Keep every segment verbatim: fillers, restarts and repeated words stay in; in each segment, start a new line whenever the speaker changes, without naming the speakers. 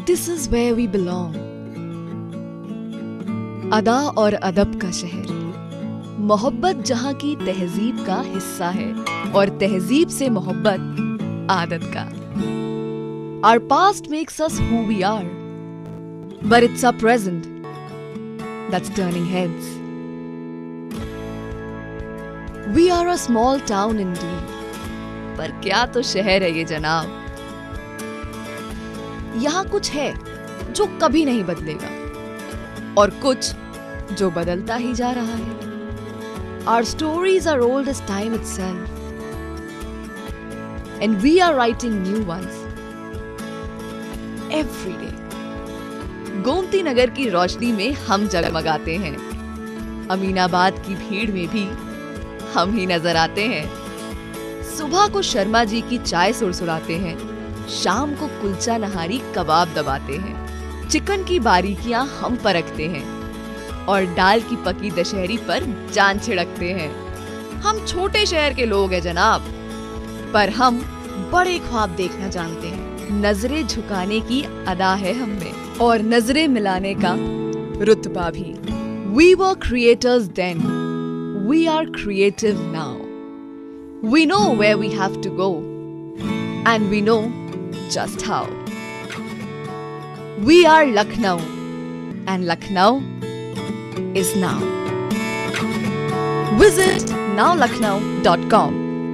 This is where we belong. अदा और अदब का शहर, मोहब्बत जहां की तहजीब का हिस्सा है और तहजीब से मोहब्बत आदत का. Our past makes us who we are, but it's our present that's turning heads. We are a small town indeed, पर क्या तो शहर है ये जनाब. यहाँ कुछ है जो कभी नहीं बदलेगा और कुछ जो बदलता ही जा रहा है. Our stories are old as time itself, and we are writing new ones every day. Gomti Nagar की रोशनी में हम जगमगाते हैं. अमीनाबाद की भीड़ में भी हम ही नजर आते हैं. सुबह को शर्मा जी की चाय सुड़सुड़ाते हैं, शाम को कुलचा नहारी कबाब दबाते हैं. चिकन की बारीकियां हम परखते हैं और दाल की पकी दशहरी पर जान छिड़कते हैं. हम छोटे शहर के लोग हैं जनाब, पर हम बड़े ख्वाब देखना जानते हैं. नजरें झुकाने की अदा है हम में और नजरें मिलाने का रुतबा भी. We were creators then, we are creative now. We know where we have to go, and we know just how. We are Lucknow, and Lucknow is now. Visit now lucknow dot com.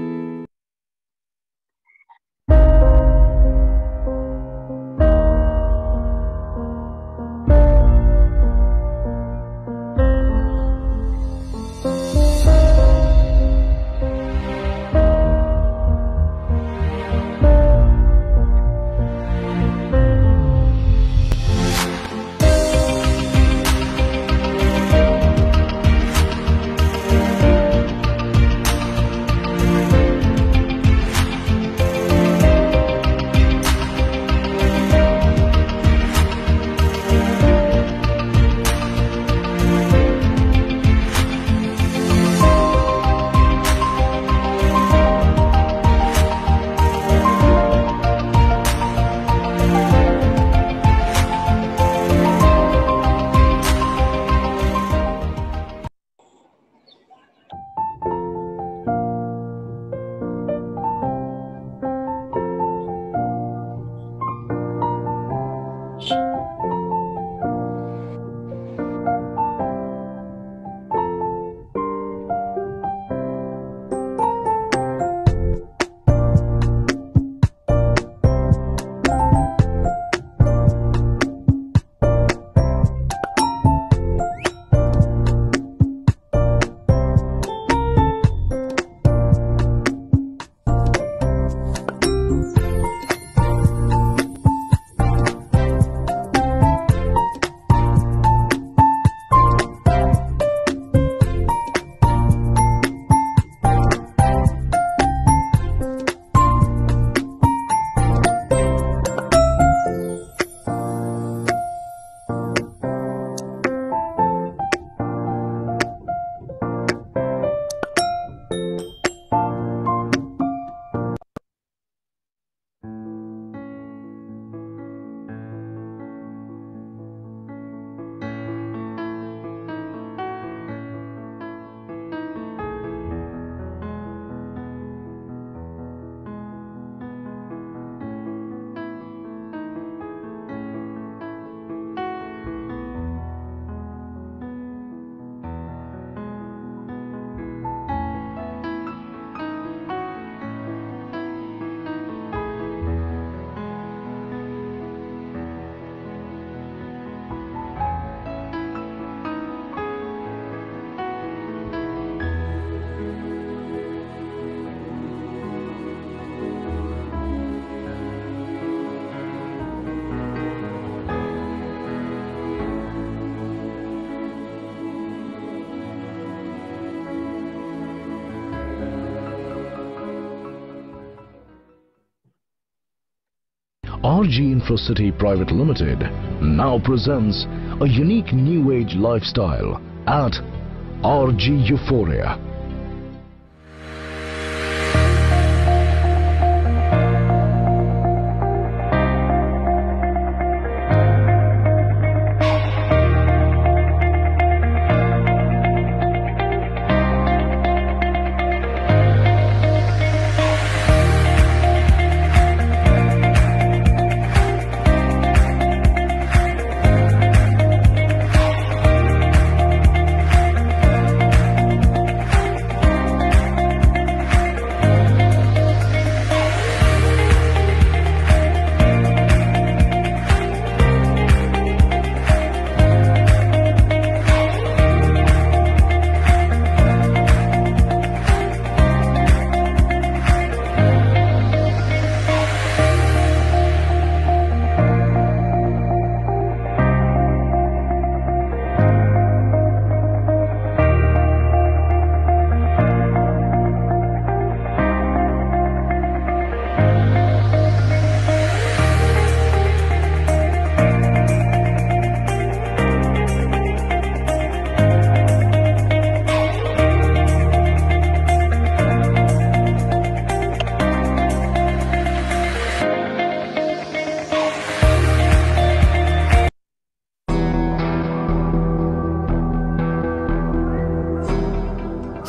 R G Infracity Private Limited now presents a unique new age lifestyle at R G Euphoria.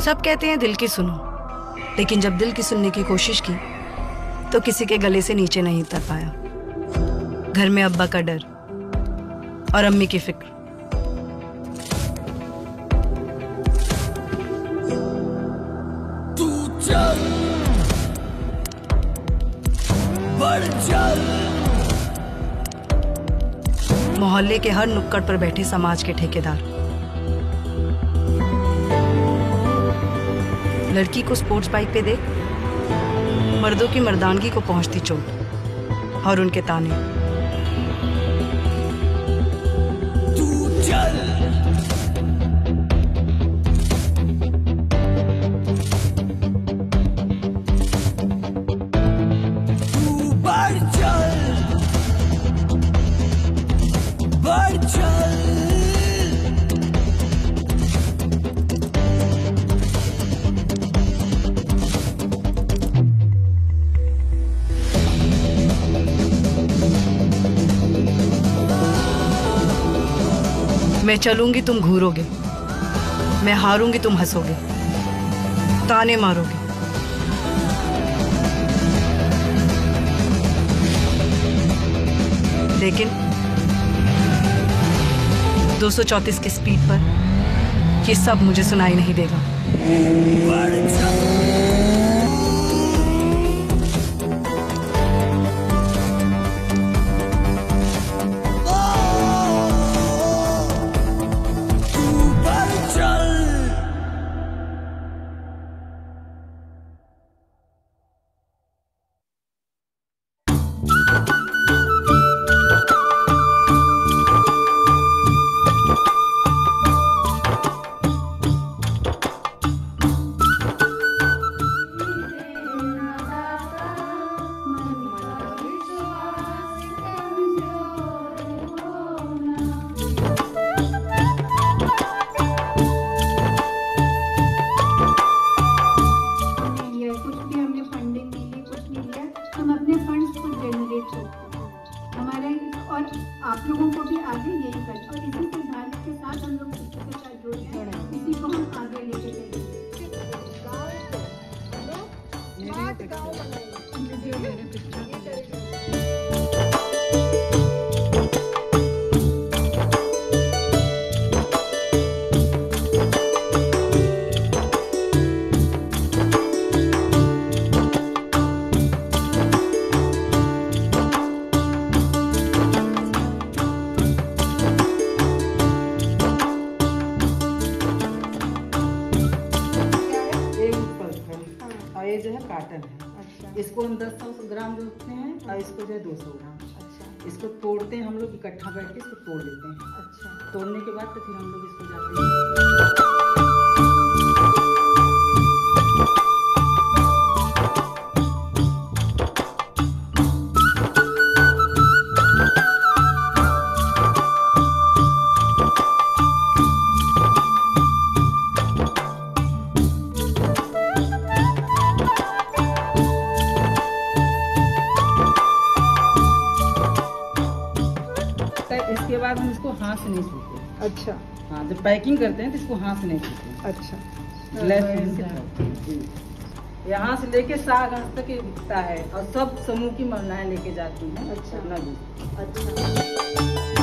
सब कहते हैं दिल की सुनो, लेकिन जब दिल की सुनने की कोशिश की तो किसी के गले से नीचे नहीं उतर पाया। घर में अब्बा का डर और अम्मी की फिक्र।
तू चल, बढ़ चल।
मोहल्ले के हर नुक्कड़ पर बैठे समाज के ठेकेदार, लड़की को स्पोर्ट्स बाइक पे देख, मर्दों की मर्दानगी को पहुंचती चोट और उनके ताने।
तू चल, तू बढ़ चल, बढ़ चल।
मैं चलूंगी तुम घूरोगे, मैं हारूंगी तुम हंसोगे, ताने मारोगे। लेकिन दो सौ चौंतीस की स्पीड पर ये सब मुझे सुनाई नहीं देगा।
आप लोगों को भी आगे यही करना और इसी सिद्धांत के साथ हम लोग शिक्षा के साथ जुड़े हैं, इसी को हम आगे लेके चलेंगे।
ये जो है काटन है। अच्छा। इसको हम दस सौ ग्राम जोतते हैं और इसको जो है दो सौ ग्राम। अच्छा। इसको तोड़ते हैं हम लोग इकट्ठा बैठ के इसको तोड़ लेते हैं। अच्छा। तोड़ने के बाद तो फिर हम लोग इसको जाते हैं इसके बाद हम इसको हाथ से नहीं सूखते। अच्छा। हाँ, जब पैकिंग करते हैं तो इसको हाथ से नहीं सूखते। अच्छा। यहाँ से लेके साग हाथ तक बिकता है और सब समूह की महिलाएं लेके जाती हैं। अच्छा। अपना दूध। अच्छा।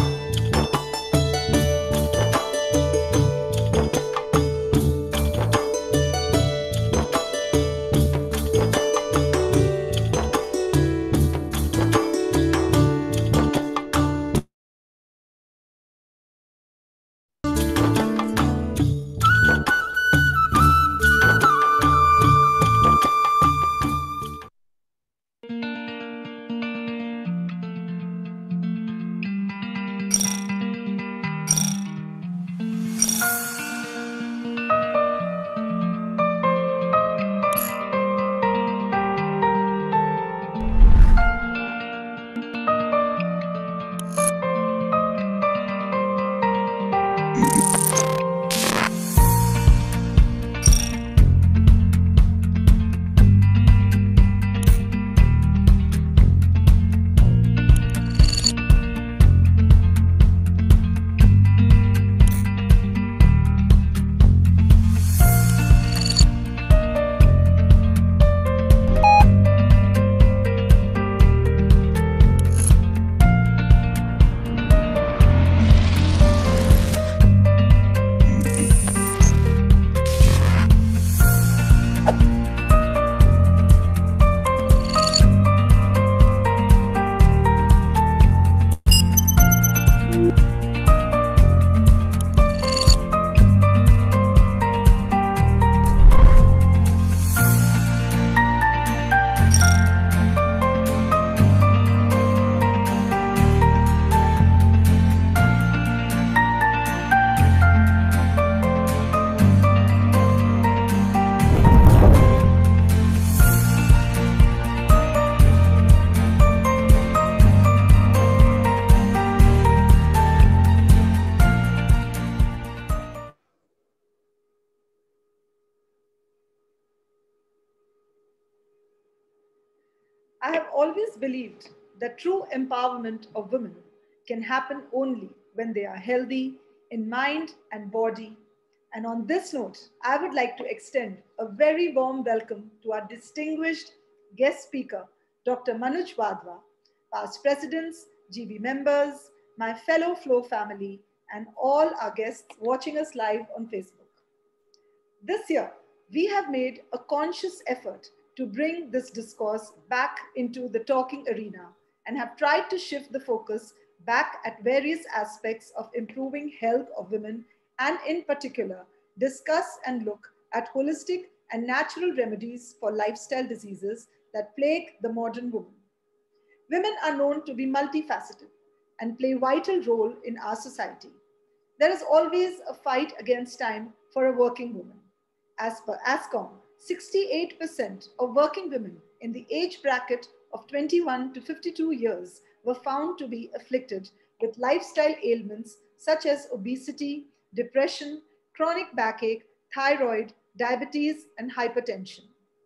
I have always believed that true empowerment of women can happen only when they are healthy in mind and body. And on this note, I would like to extend a very warm welcome to our distinguished guest speaker, Doctor Manoj Wadhwa, past presidents, G B members, my fellow Flow family, and all our guests watching us live on Facebook. This year, we have made a conscious effort to bring this discourse back into the talking arena and have tried to shift the focus back at various aspects of improving health of women, and in particular, discuss and look at holistic and natural remedies for lifestyle diseases that plague the modern woman. Women are known to be multifaceted and play a vital role in our society. There is always a fight against time for a working woman. As per ASCOM, sixty-eight percent of working women in the age bracket of twenty-one to fifty-two years were found to be afflicted with lifestyle ailments such as obesity, depression, chronic backache, thyroid, diabetes, and hypertension.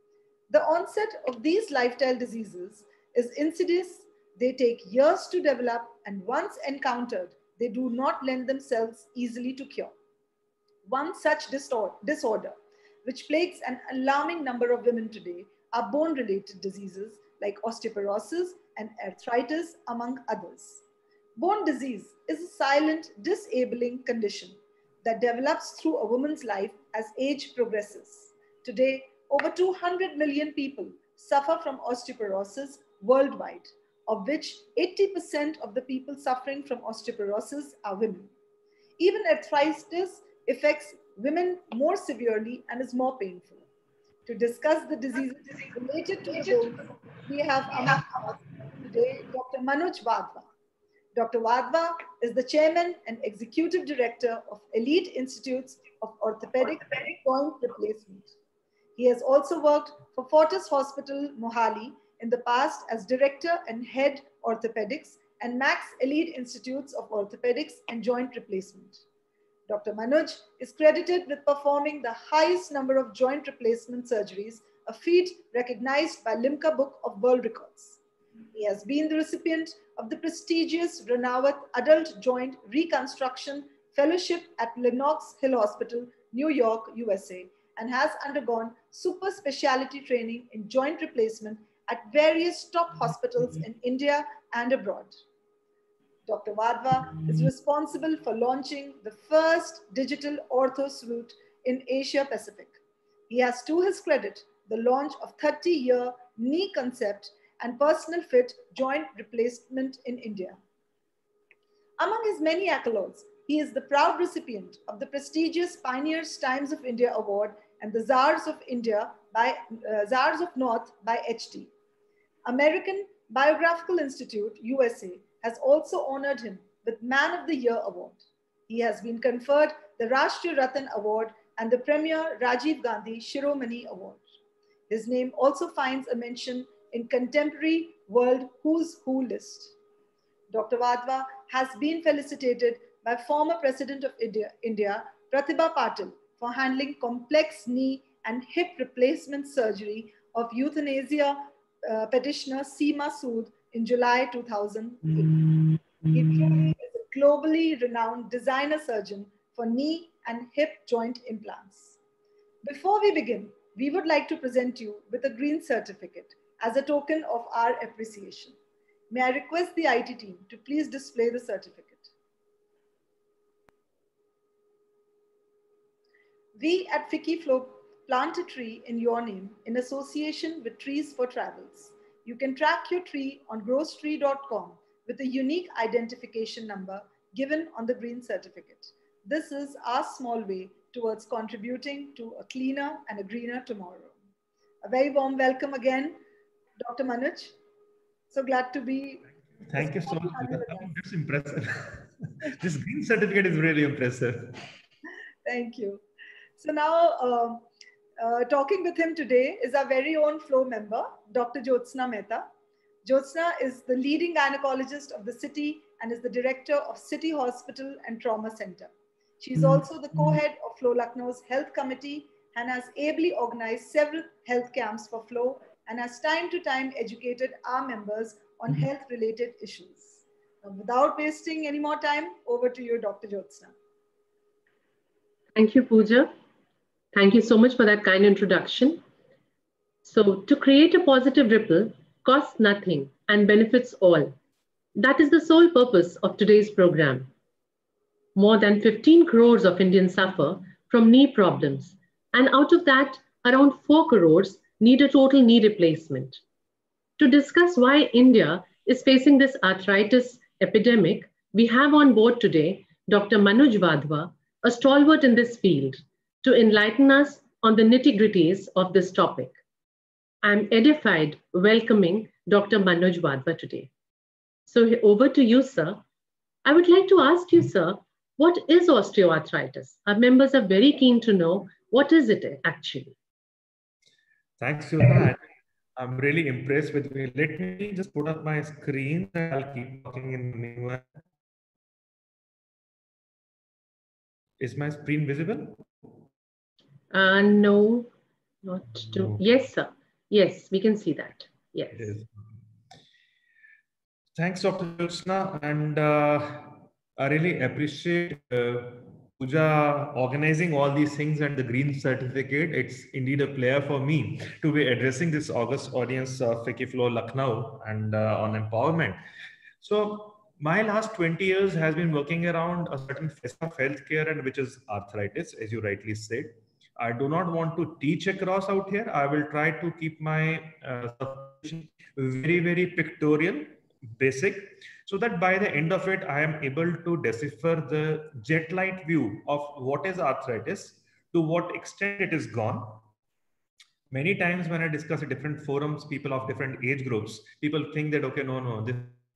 The onset of these lifestyle diseases is insidious. They take years to develop, and once encountered, they do not lend themselves easily to cure. One such disorder, which plagues an alarming number of women today, are bone-related diseases like osteoporosis and arthritis, among others. Bone disease is a silent, disabling condition that develops through a woman's life as age progresses. Today, over two hundred million people suffer from osteoporosis worldwide, of which eighty percent of the people suffering from osteoporosis are women. Even arthritis affects women more severely and is more painful. To discuss the diseases related to the bone, we have among us today Doctor Manoj Wadhwa. Doctor Wadhwa is the chairman and executive director of Elite Institutes of Orthopedic Joint Replacement. He has also worked for Fortis Hospital, Mohali in the past as director and head orthopedics and Max Elite Institutes of Orthopedics and Joint Replacement. Doctor Manoj is credited with performing the highest number of joint replacement surgeries, a feat recognized by Limca Book of World Records. He has been the recipient of the prestigious Ranawat Adult Joint Reconstruction Fellowship at Lenox Hill Hospital, New York, U S A, and has undergone super specialty training in joint replacement at various top hospitals in India and abroad. Doctor Wadhwa is responsible for launching the first digital ortho suite in Asia Pacific. He has to his credit the launch of thirty year knee concept and personal fit joint replacement in India. Among his many accolades, he is the proud recipient of the prestigious Pioneers Times of India Award and the Czars of India by uh, Czars of North by H T. American Biographical Institute, U S A, has also honored him with Man of the Year Award. He has been conferred the Rashtriya Ratan Award and the Premier Rajiv Gandhi Shiromani Award. His name also finds a mention in contemporary World Who's Who list. Doctor Wadhwa has been felicitated by former President of India, India Pratibha Patil, for handling complex knee and hip replacement surgery of euthanasia uh, petitioner Seema Sood in July two thousand eight. He truly is a globally renowned designer surgeon for knee and hip joint implants. Before we begin, we would like to present you with a green certificate as a token of our appreciation. May I request the I T team to please display the certificate. We at FICCI plant a tree in your name in association with Trees for Travels. You can track your tree on grows tree dot com with a unique identification number given on the green certificate. This is our small way towards contributing to a cleaner and a greener tomorrow. A very warm welcome again, Doctor Manoj. So glad to be.
Thank you so much. That's impressive. This green certificate is really impressive.
Thank you. So now, uh, uh, talking with him today is our very own Flow member, Doctor Jyotsna Mehta. Jyotsna is the leading gynecologist of the city and is the director of City Hospital and Trauma Center. She is also the co-head of Flow Lucknow's Health Committee and has ably organized several health camps for Flow and has time to time educated our members on health-related issues. Now, without wasting any more time, over to you, Doctor Jyotsna.
Thank you, Pooja. Thank you so much for that kind introduction. So, to create a positive ripple costs nothing and benefits all. That is the sole purpose of today's program. More than fifteen crores of Indians suffer from knee problems, and out of that, around four crores need a total knee replacement. To discuss why India is facing this arthritis epidemic, we have on board today Doctor Manoj Wadhwa, a stalwart in this field, to enlighten us on the nitty-gritties of this topic. I'm edified welcoming Doctor Manoj Wadhwa today. So over to you, sir. I would like to ask you, sir, what is osteoarthritis? Our members are very keen to know what is it actually.
Thanks for that. I'm really impressed with me. Let me just put up my screen and I'll keep talking in the meanwhile. Is my screen visible?
Uh, no, not to. No. Yes, sir. Yes, we can see that. Yes.
It is. Thanks, Doctor Jyotsna. And uh, I really appreciate uh, Pooja organizing all these things and the green certificate. It's indeed a pleasure for me to be addressing this August audience of Fikiflow Lucknow and uh, on empowerment. So my last twenty years has been working around a certain facet of healthcare, and which is arthritis, as you rightly said. I do not want to teach across out here. I will try to keep my uh, very, very pictorial, basic, so that by the end of it, I am able to decipher the jet light view of what is arthritis, to what extent it is gone. Many times when I discuss at different forums, people of different age groups, people think that, okay, no, no, this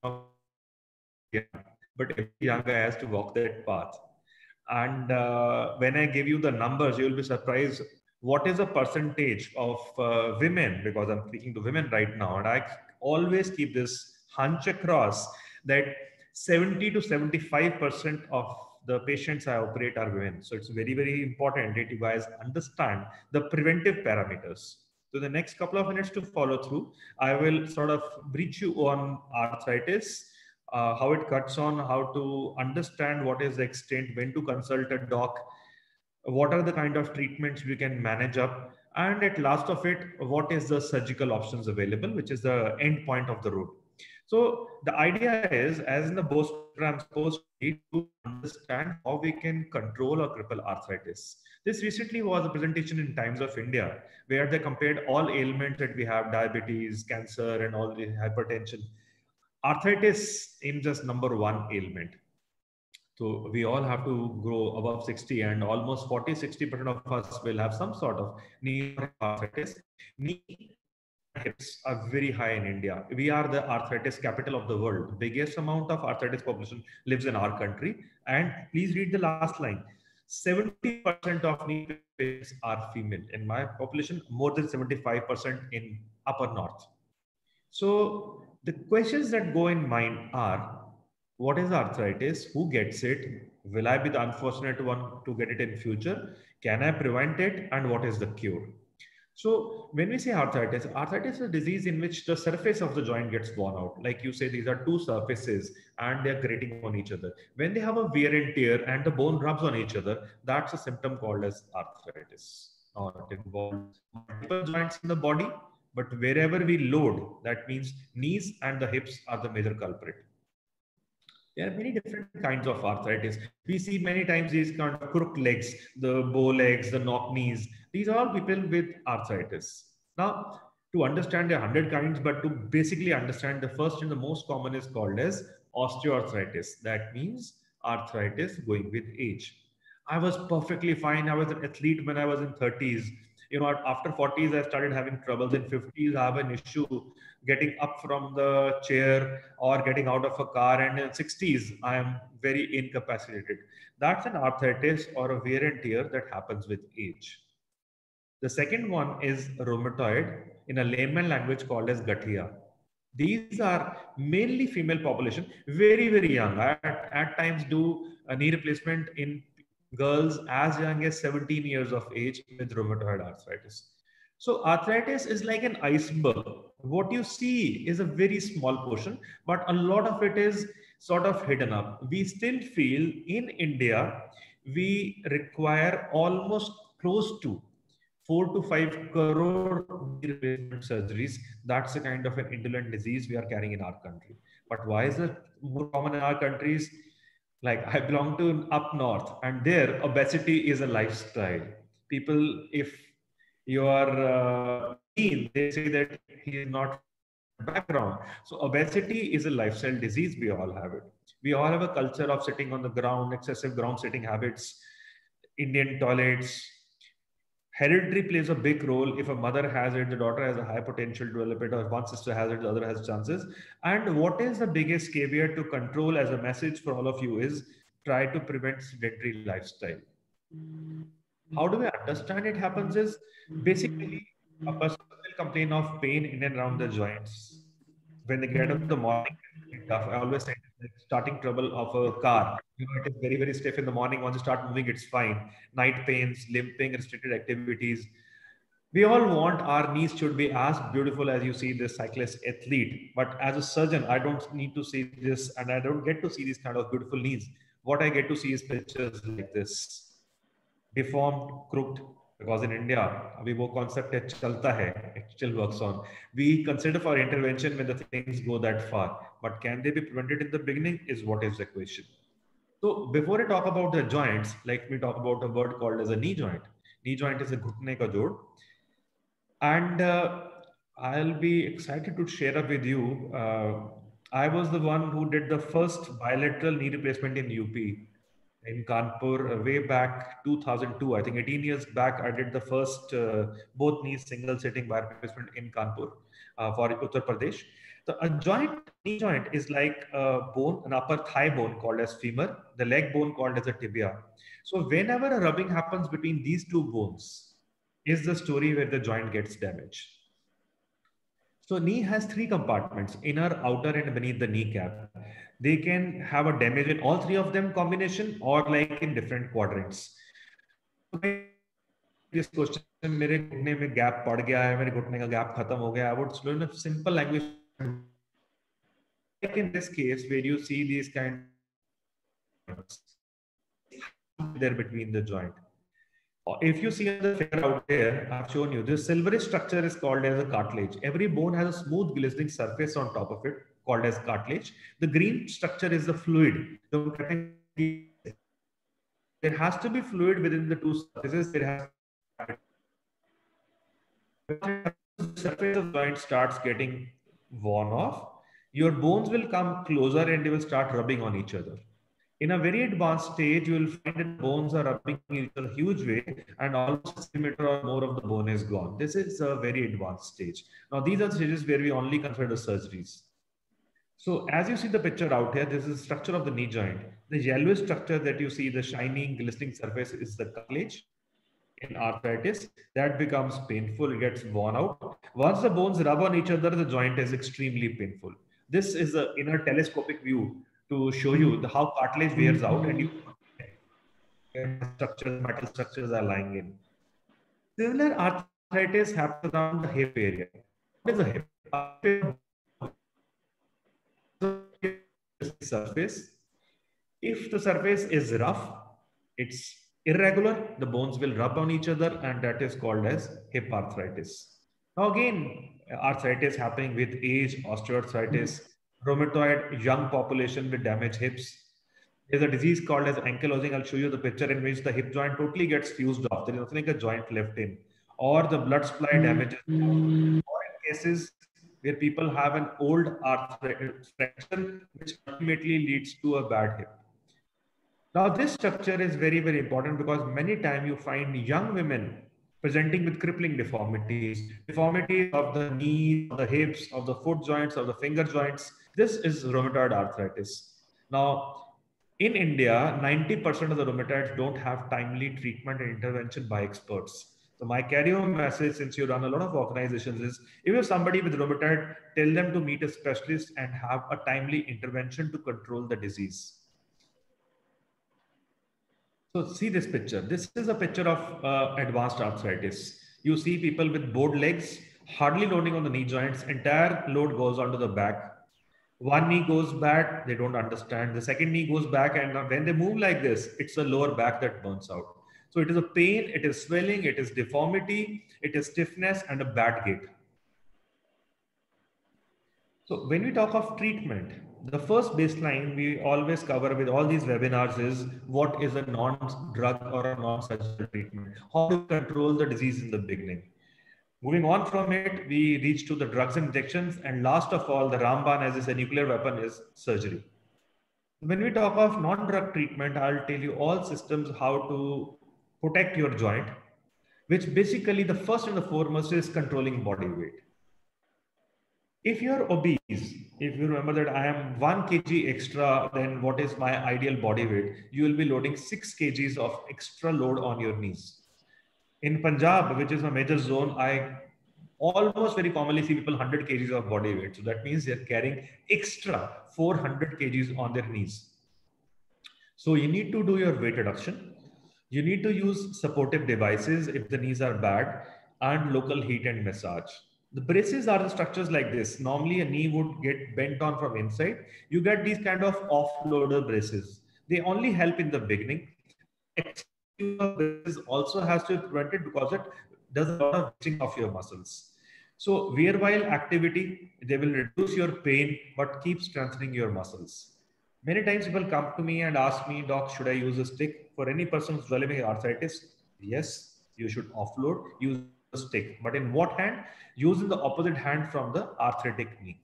yeah, but every young guy has to walk that path. And uh, when I give you the numbers, you will be surprised what is the percentage of uh, women, because I'm speaking to women right now, and I always keep this hunch across that seventy to seventy-five percent of the patients I operate are women. So it's very, very important that you guys understand the preventive parameters. So the next couple of minutes to follow through, I will sort of brief you on arthritis, uh, how it cuts on, how to understand what is the extent, when to consult a doc, what are the kind of treatments we can manage up, and at last of it, what is the surgical options available, which is the end point of the road. So the idea is, as in the BOST program, supposed to understand how we can control or cripple arthritis. This recently was a presentation in Times of India, where they compared all ailments that we have, diabetes, cancer, and all the hypertension. Arthritis in just number one ailment. So we all have to grow above sixty, and almost forty, sixty percent of us will have some sort of knee arthritis. Knee hips are very high in India. We are the arthritis capital of the world. The biggest amount of arthritis population lives in our country. And please read the last line. seventy percent of knee patients are female. In my population, more than seventy-five percent in upper north. So the questions that go in mind are, what is arthritis? Who gets it? Will I be the unfortunate one to get it in future? Can I prevent it? And what is the cure? So when we say arthritis, arthritis is a disease in which the surface of the joint gets worn out. Like you say, these are two surfaces and they're grating on each other. When they have a wear and tear and the bone rubs on each other, that's a symptom called as arthritis. Now, it involves multiple joints in the body, but wherever we load, that means knees and the hips are the major culprit. There are many different kinds of arthritis. We see many times these kind of crook legs, the bow legs, the knock knees. These are all people with arthritis. Now, to understand there are one hundred kinds, but to basically understand, the first and the most common is called as osteoarthritis. That means arthritis going with age. I was perfectly fine. I was an athlete when I was in thirties. You know, after forties, I started having troubles. In fifties, I have an issue getting up from the chair or getting out of a car. And in sixties, I am very incapacitated. That's an arthritis or a wear and tear that happens with age. The second one is rheumatoid, in a layman language called as gathia. These are mainly female population, very, very young. I at, at times do a knee replacement in girls as young as seventeen years of age with rheumatoid arthritis. So arthritis is like an iceberg. What you see is a very small portion, but a lot of it is sort of hidden up. We still feel in India, we require almost close to four to five crore replacement surgeries. That's the kind of an indolent disease we are carrying in our country. But why is it more common in our countries? Like I belong to up north, and there obesity is a lifestyle. People, if you are uh, lean, they say that he is not background. So obesity is a lifestyle disease. We all have it. We all have a culture of sitting on the ground, excessive ground sitting habits, Indian toilets. Hereditary plays a big role. If a mother has it, the daughter has a high potential to develop it, or if one sister has it, the other has chances. And what is the biggest caveat to control as a message for all of you is try to prevent sedentary lifestyle. How do we understand it happens is basically a person will complain of pain in and around the joints. When they get up in the morning, tough. I always say like starting trouble of a car. You know, it is very, very stiff in the morning. Once you start moving, it's fine. Night pains, limping, restricted activities. We all want our knees should be as beautiful as you see this cyclist athlete. But as a surgeon, I don't need to see this, and I don't get to see these kind of beautiful knees. What I get to see is pictures like this. Deformed, crooked, because in India, we wo concept hai, chalta hai, it still works on. We consider for intervention when the things go that far, but can they be prevented in the beginning is what is the question. So before I talk about the joints, let me talk about a word called as a knee joint. Knee joint is a ghutne ka jod. And uh, I'll be excited to share up with you. Uh, I was the one who did the first bilateral knee replacement in U P. In Kanpur, uh, way back two thousand two, I think eighteen years back, I did the first uh, both knees single sitting wire replacement in Kanpur uh, for Uttar Pradesh. So a joint, knee joint is like a bone, an upper thigh bone called as femur, the leg bone called as a tibia. So whenever a rubbing happens between these two bones is the story where the joint gets damaged. So knee has three compartments, inner, outer, and beneath the kneecap. They can have a damage in all three of them combination or like in different quadrants. This question, मेरे घुटने में gap पड़ गया है, मेरे घुटने का gap खत्म हो गया. I would explain in simple language. Like in this case, where you see these kind of there between the joint. If you see the figure out there, I've shown you this silverish structure is called as a cartilage. Every bone has a smooth glistening surface on top of it called as cartilage. The green structure is the fluid. There has to be fluid within the two surfaces. There has the surface of the joint starts getting worn off. Your bones will come closer and they will start rubbing on each other. In a very advanced stage, you will find that bones are rubbing in a huge way and almost a centimeter or more of the bone is gone. This is a very advanced stage. Now, these are stages where we only consider surgeries. So as you see the picture out here, this is the structure of the knee joint. The yellowish structure that you see, the shining, glistening surface is the cartilage. In arthritis, that becomes painful, it gets worn out. Once the bones rub on each other, the joint is extremely painful. This is an inner telescopic view to show you the, how cartilage wears out and you structures, metal structures are lying in. Similar arthritis happens around the hip area. What is the hip? Surface. If the surface is rough, it's irregular, the bones will rub on each other and that is called as hip arthritis. Now again, arthritis happening with age, osteoarthritis, rheumatoid, young population with damaged hips. There's a disease called as ankylosing. I'll show you the picture in which the hip joint totally gets fused off. There is nothing like a joint left in. Or the blood supply damages. Or in cases where people have an old arthritis fracture, which ultimately leads to a bad hip. Now, this structure is very, very important because many times you find young women presenting with crippling deformities, deformities of the knees, of the hips, of the foot joints, of the finger joints. This is rheumatoid arthritis. Now, in India, ninety percent of the rheumatoids don't have timely treatment and intervention by experts. So my carry-home message, since you run a lot of organizations, is if you have somebody with rheumatoid, tell them to meet a specialist and have a timely intervention to control the disease. So see this picture. This is a picture of uh, advanced arthritis. You see people with bowed legs, hardly loading on the knee joints, entire load goes onto the back. One knee goes back, they don't understand. The second knee goes back, and when they move like this, it's the lower back that burns out. So it is a pain, it is swelling, it is deformity, it is stiffness and a bad gait. So when we talk of treatment, the first baseline we always cover with all these webinars is what is a non-drug or a non-surgical treatment? How to control the disease in the beginning. Moving on from it, we reach to the drugs and injections, and last of all, the Ramban as is a nuclear weapon is surgery. When we talk of non-drug treatment, I'll tell you all systems how to protect your joint, which basically the first and the foremost is controlling body weight. If you're obese, if you remember that I am one kilogram extra than what is my ideal body weight, you will be loading six kilograms of extra load on your knees. In Punjab, which is a major zone, I almost very commonly see people one hundred kilograms of body weight. So that means they're carrying extra four hundred kilograms on their knees. So you need to do your weight reduction. You need to use supportive devices if the knees are bad, and local heat and massage. The braces are the structures like this. Normally a knee would get bent on from inside. You get these kind of offloader braces. They only help in the beginning. Braces also has to be prevented because it does a lot of stretching of your muscles. So wear while activity, they will reduce your pain, but keep strengthening your muscles. Many times people come to me and ask me, Doc, should I use a stick? For any person who's developing arthritis, yes, you should offload, use a stick. But in what hand? Use in the opposite hand from the arthritic knee.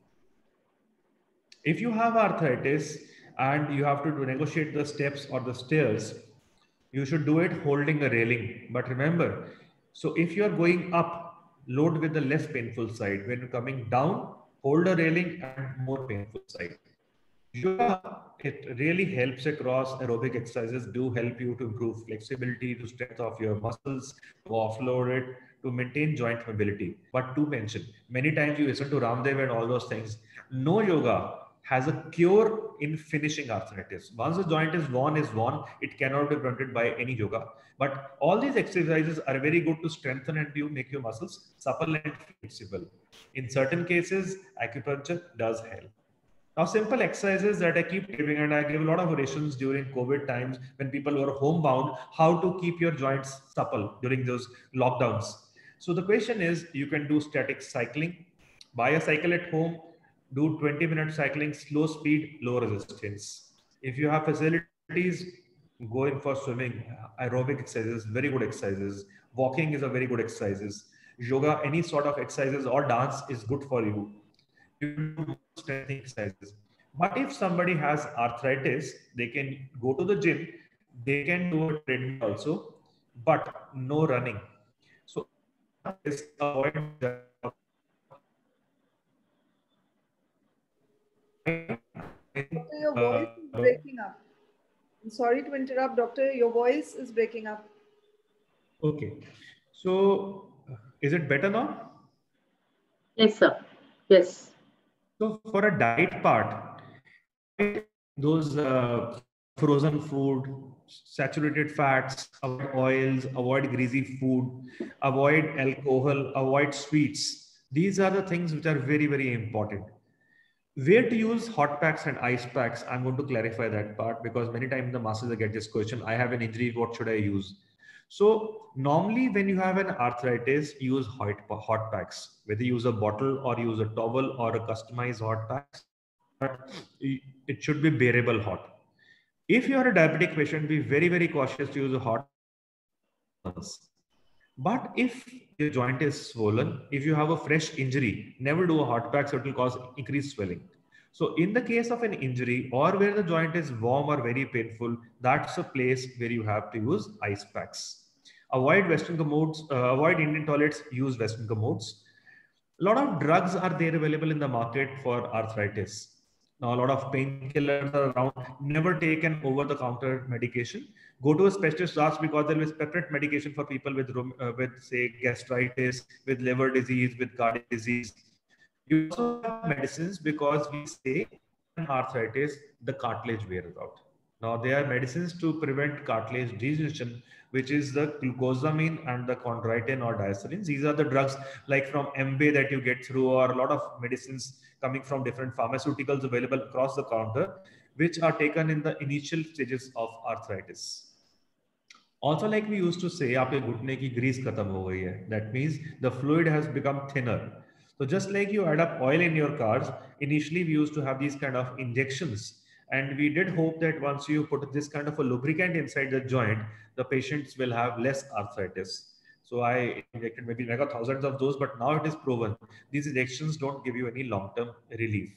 If you have arthritis and you have to negotiate the steps or the stairs, you should do it holding a railing. But remember, so if you are going up, load with the less painful side. When you're coming down, hold a railing and more painful side. Yoga, it really helps across aerobic exercises, do help you to improve flexibility, to strength of your muscles, to offload it, to maintain joint mobility. But to mention, many times you listen to Ramdev and all those things. No yoga has a cure in finishing arthritis. Once the joint is worn, is worn, it cannot be prevented by any yoga. But all these exercises are very good to strengthen and to make your muscles supple and flexible. In certain cases, acupuncture does help. Now, simple exercises that I keep giving, and I give a lot of orations during COVID times when people were homebound, how to keep your joints supple during those lockdowns. So the question is, you can do static cycling, buy a cycle at home, do twenty minute cycling, slow speed, low resistance. If you have facilities, go in for swimming, aerobic exercises, very good exercises. Walking is a very good exercises. Yoga, any sort of exercises or dance is good for you. You do strengthening exercises. But if somebody has arthritis, they can go to the gym, they can do a treadmill also, but no running. So avoid that.
Doctor, your voice is breaking up. I'm sorry to interrupt, Doctor. Your voice is breaking up.
Okay. So is it better now?
Yes, sir. Yes.
So for a diet part, those uh, frozen food, saturated fats, avoid oils, avoid greasy food, avoid alcohol, avoid sweets. These are the things which are very, very important. Where to use hot packs and ice packs? I'm going to clarify that part because many times the masses get this question. I have an injury. What should I use? So normally when you have an arthritis, use hot, hot packs, whether you use a bottle or use a towel or a customized hot packs, but it should be bearable hot. If you are a diabetic patient, be very, very cautious to use a hot. But if your joint is swollen, if you have a fresh injury, never do a hot pack, so it will cause increased swelling. So in the case of an injury or where the joint is warm or very painful, that's a place where you have to use ice packs. Avoid Western commodes, uh, avoid Indian toilets, use Western commodes. A lot of drugs are there available in the market for arthritis. Now, a lot of painkillers are around. Never take an over-the-counter medication. Go to a specialist ask because there is separate medication for people with, uh, with say, gastritis, with liver disease, with cardiac disease. You also have medicines because we say in arthritis, the cartilage wears out. Now, they are medicines to prevent cartilage degeneration, which is the glucosamine and the chondroitin or diacerins. These are the drugs like from Embe that you get through, or a lot of medicines coming from different pharmaceuticals available across the counter, which are taken in the initial stages of arthritis. Also, like we used to say, आपके घुटने की grease खत्म हो गई है. That means the fluid has become thinner. So just like you add up oil in your cars, initially we used to have these kind of injections. And we did hope that once you put this kind of a lubricant inside the joint, the patients will have less arthritis. So I injected maybe mega thousands of those, but now it is proven these injections don't give you any long-term relief.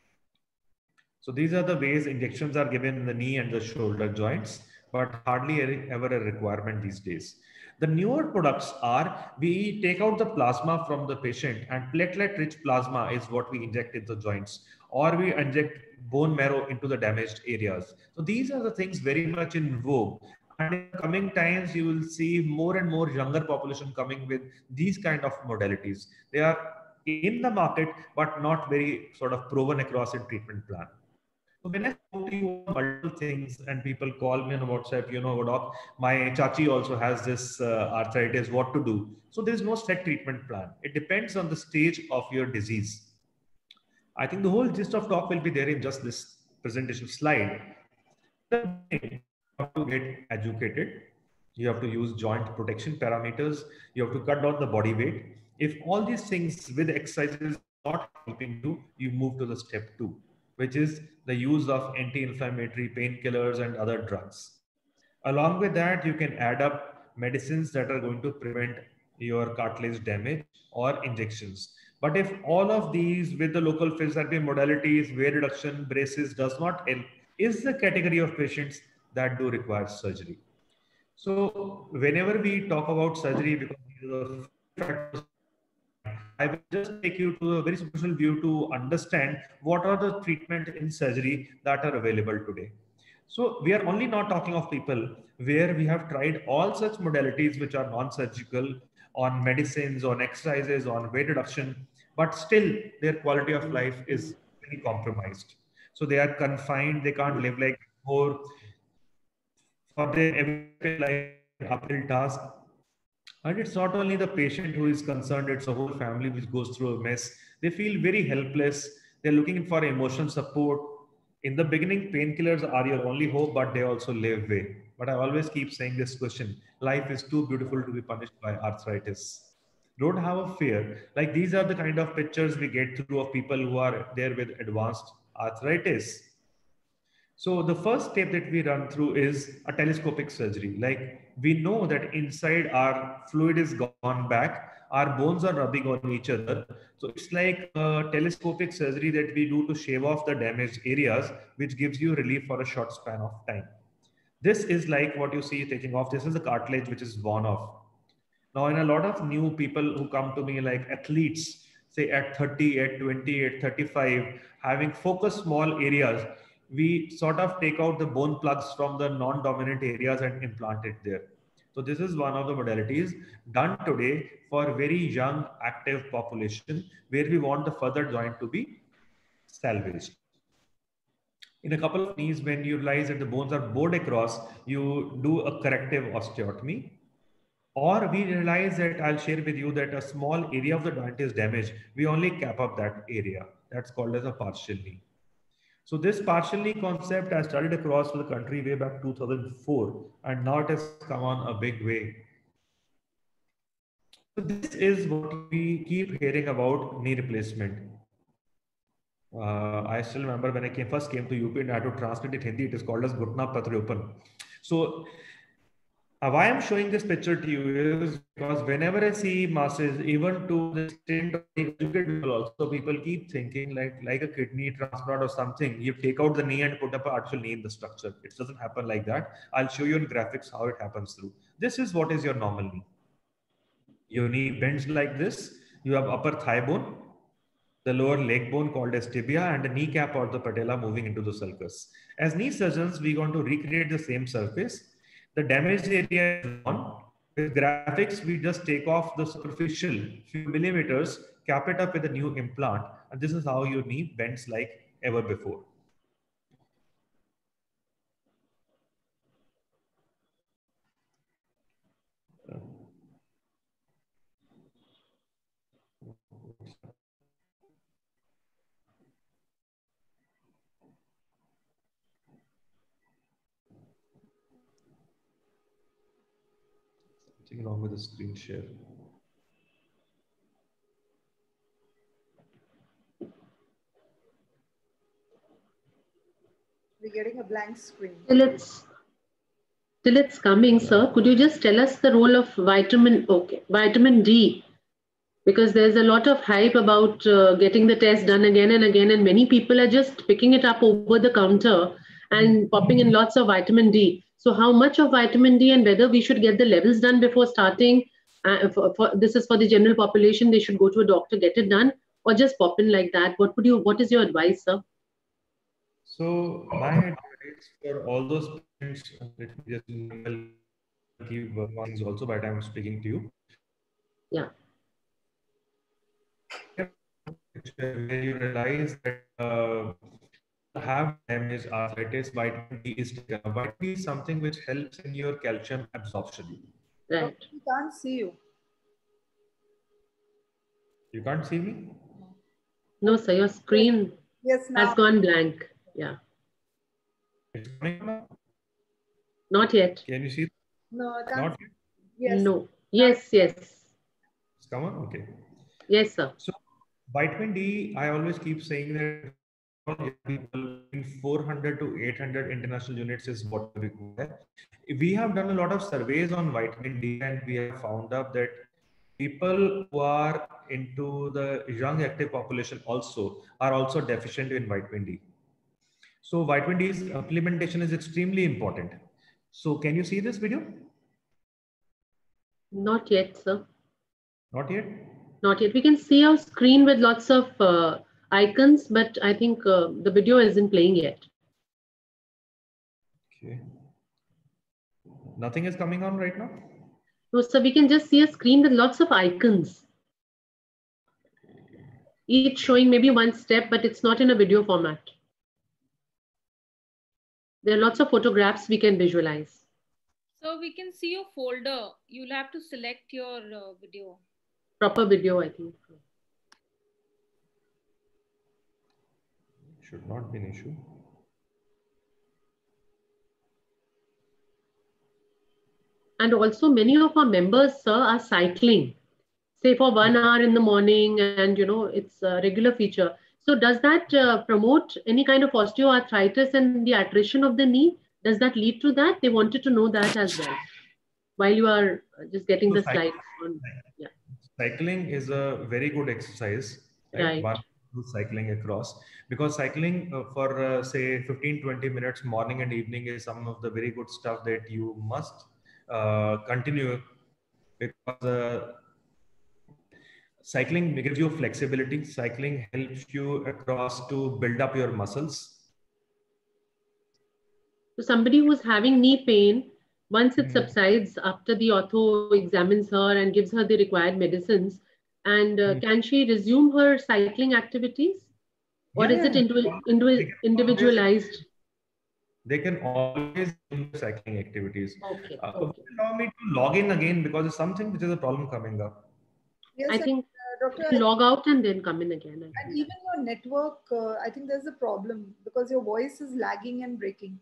So these are the ways injections are given in the knee and the shoulder joints, but hardly ever a requirement these days. The newer products are, we take out the plasma from the patient, and platelet-rich plasma is what we inject in the joints, or we inject bone marrow into the damaged areas. So these are the things very much in vogue. And in the coming times, you will see more and more younger population coming with these kind of modalities. They are in the market, but not very sort of proven across in treatment plan. So when I spoke to you on multiple things and people call me on WhatsApp, you know, doc, my chachi also has this uh, arthritis, what to do? So there is no set treatment plan. It depends on the stage of your disease. I think the whole gist of talk will be there in just this presentation slide. You have to get educated. You have to use joint protection parameters. You have to cut down the body weight. If all these things with exercises are not helping you, you move to the step two, which is the use of anti-inflammatory painkillers and other drugs. Along with that, you can add up medicines that are going to prevent your cartilage damage or injections. But if all of these with the local physiotherapy modalities, weight reduction, braces does not help, is the category of patients that do require surgery. So whenever we talk about surgery, because I will just take you to a very superficial view to understand what are the treatment in surgery that are available today. So we are only not talking of people where we have tried all such modalities which are non-surgical, on medicines, on exercises, on weight reduction, but still their quality of life is very compromised. So they are confined, they can't live like before. For them, every life is an uphill task. And it's not only the patient who is concerned, it's a whole family which goes through a mess. They feel very helpless. They're looking for emotional support. In the beginning, painkillers are your only hope, but they also lay way. But I always keep saying this question: life is too beautiful to be punished by arthritis. Don't have a fear. Like, these are the kind of pictures we get through of people who are there with advanced arthritis. So the first step that we run through is a telescopic surgery. Like, we know that inside our fluid is gone back, our bones are rubbing on each other. So it's like a telescopic surgery that we do to shave off the damaged areas, which gives you relief for a short span of time. This is like what you see taking off. This is the cartilage which is worn off. Now, in a lot of new people who come to me, like athletes, say at thirty, at twenty, at thirty-five, having focused small areas, we sort of take out the bone plugs from the non-dominant areas and implant it there. So this is one of the modalities done today for very young active population where we want the further joint to be salvaged. In a couple of knees, when you realize that the bones are bowed across, you do a corrective osteotomy. Or we realize that, I'll share with you, that a small area of the joint is damaged. We only cap up that area. That's called as a partial knee. So this partial knee concept I studied across the country way back two thousand four, and now it has come on a big way. So this is what we keep hearing about knee replacement. Uh, I still remember when I came, first came to U P and I had to translate it in Hindi, it is called as Gutna Patryopan. So uh, why I'm showing this picture to you is because whenever I see masses, even to the extent of educated people also, people keep thinking like, like a kidney transplant or something, you take out the knee and put up an artificial knee in the structure. It doesn't happen like that. I'll show you in graphics how it happens through. This is what is your normal knee. Your knee bends like this. You have upper thigh bone, the lower leg bone called as tibia, and the kneecap or the patella moving into the sulcus. As knee surgeons, we want to recreate the same surface. The damaged area is gone. With graphics, we just take off the superficial few millimeters, cap it up with a new implant, and this is how your knee bends like ever before. Something wrong with the screen share.
We're getting a blank screen.
Till it's, till it's coming, sir, could you just tell us the role of vitamin, okay, vitamin D? Because there's a lot of hype about uh, getting the test done again and again, and many people are just picking it up over the counter and popping in lots of vitamin D. So how much of vitamin D and whether we should get the levels done before starting? Uh, for, for, this is for the general population. They should go to a doctor, get it done, or just pop in like that. What would you? What is your advice, sir?
So my advice for all those parents, let me just keep things also by the time I'm speaking to you.
Yeah.
Where you realize that uh, have damage, arthritis, vitamin D is taken. Vitamin D is something which helps in your calcium absorption.
Right.
We can't see you.
You can't see me?
No, sir. Your screen
yes, now.
has gone blank. Yeah.
It's coming now?
Not yet.
Can you see?
No, I can't.
Not yet?
Yes.
No. Yes. Yes.
It's come on. Okay.
Yes, sir.
So vitamin D, I always keep saying that people in four hundred to eight hundred international units is what we require. We have done a lot of surveys on vitamin D, and we have found out that people who are into the young active population also are also deficient in vitamin D. So vitamin D's implementation is extremely important. So can you see this video?
Not yet, sir.
Not yet?
Not yet. We can see our screen with lots of uh, icons, but I think uh, the video isn't playing yet.
Okay. Nothing is coming on right now?
No, sir, we can just see a screen with lots of icons. Each showing maybe one step, but it's not in a video format. There are lots of photographs we can visualize.
So we can see your folder. You'll have to select your uh, video.
Proper video, I think.
Should not be an issue.
And also many of our members, sir, are cycling, say for one hour in the morning, and you know, it's a regular feature. So does that uh, promote any kind of osteoarthritis and the attrition of the knee? Does that lead to that? They wanted to know that as well. While you are just getting so the slides on. Yeah.
Cycling is a very good exercise. Right.
Right.
Cycling across, because cycling uh, for uh, say fifteen to twenty minutes morning and evening is some of the very good stuff that you must uh, continue, because uh, cycling gives you flexibility. Cycling helps you across to build up your muscles.
So somebody who's having knee pain, once it mm. subsides after the ortho examines her and gives her the required medicines, and uh, mm. can she resume her cycling activities? Or yeah, is it individu individu individualized?
They can always do cycling activities.
Okay.
Uh,
okay.
Allow me to log in again, because it's something which is a problem coming up.
Yes,
I think
uh, Doctor
log out and then come in again.
And even your network, uh, I think there's a problem because your voice is lagging and breaking.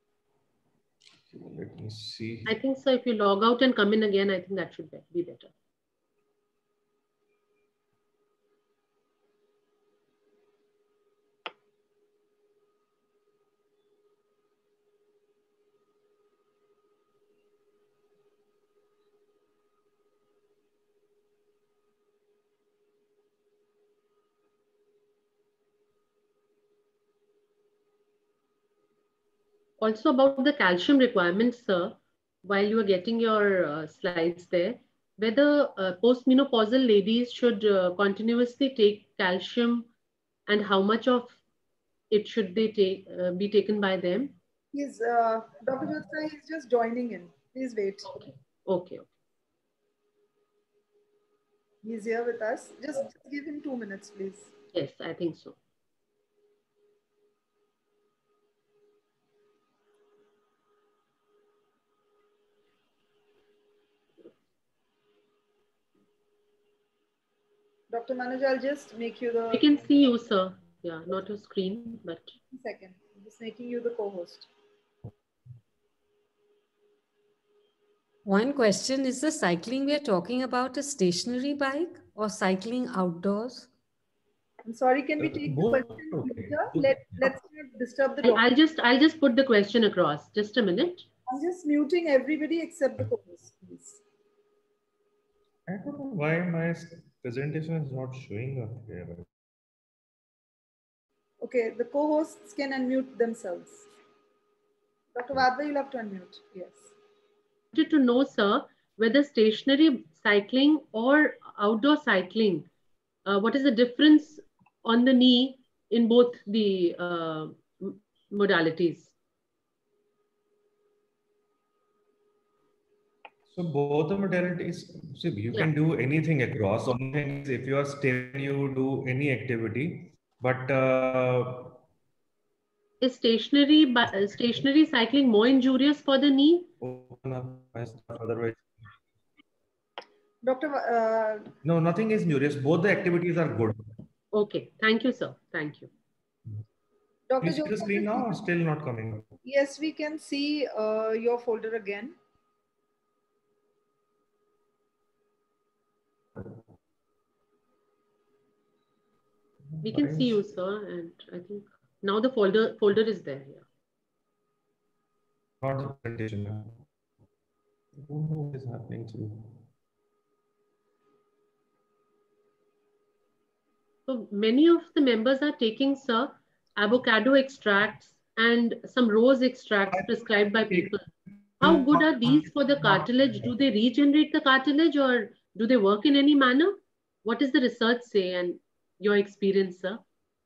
Let me see.
I think so. If you log out and come in again, I think that should be better. Also about the calcium requirements, sir, while you are getting your uh, slides there, whether uh, postmenopausal ladies should uh, continuously take calcium and how much of it should they take uh, be taken by them?
He's, uh, Doctor Jyotsna, he's just joining in. Please wait.
Okay. Okay.
He's here with us. Just, just give him two minutes, please.
Yes, I think so.
Doctor Manoj, I'll just make you the...
We can see you, sir. Yeah, not a screen, but...
One second. I'm just making you the co-host.
One question, is the cycling we are talking about a stationary bike or cycling outdoors?
I'm sorry, can we take the question later? Let, let's not disturb the doctor.
I'll just, I'll just put the question across. Just a minute.
I'm just muting everybody except the co-host, please.
I don't know why my presentation is not showing up here.
Okay, the co-hosts can unmute themselves. Doctor Vadva, you'll have to unmute. Yes.
I wanted to know, sir, whether stationary cycling or outdoor cycling, uh, what is the difference on the knee in both the uh, modalities?
So both the modalities, see, you
Yeah.
can do anything across. Only thing is if you are staying, you do any activity. But uh,
is stationary uh, stationary cycling more injurious for the knee?
Otherwise,
Doctor Uh,
no, nothing is injurious. Both the activities are good.
Okay, thank you, sir. Thank you.
Doctor
You see the screen now or still not coming?
Yes, we can see uh, your folder again.
We can see you, sir, and I think now the folder folder is there here.
Not the presentation. I don't know what is happening through.
So many of the members are taking, sir, avocado extracts and some rose extracts prescribed by people. How good are these for the cartilage? Do they regenerate the cartilage or do they work in any manner? What does the research say and your experience, sir?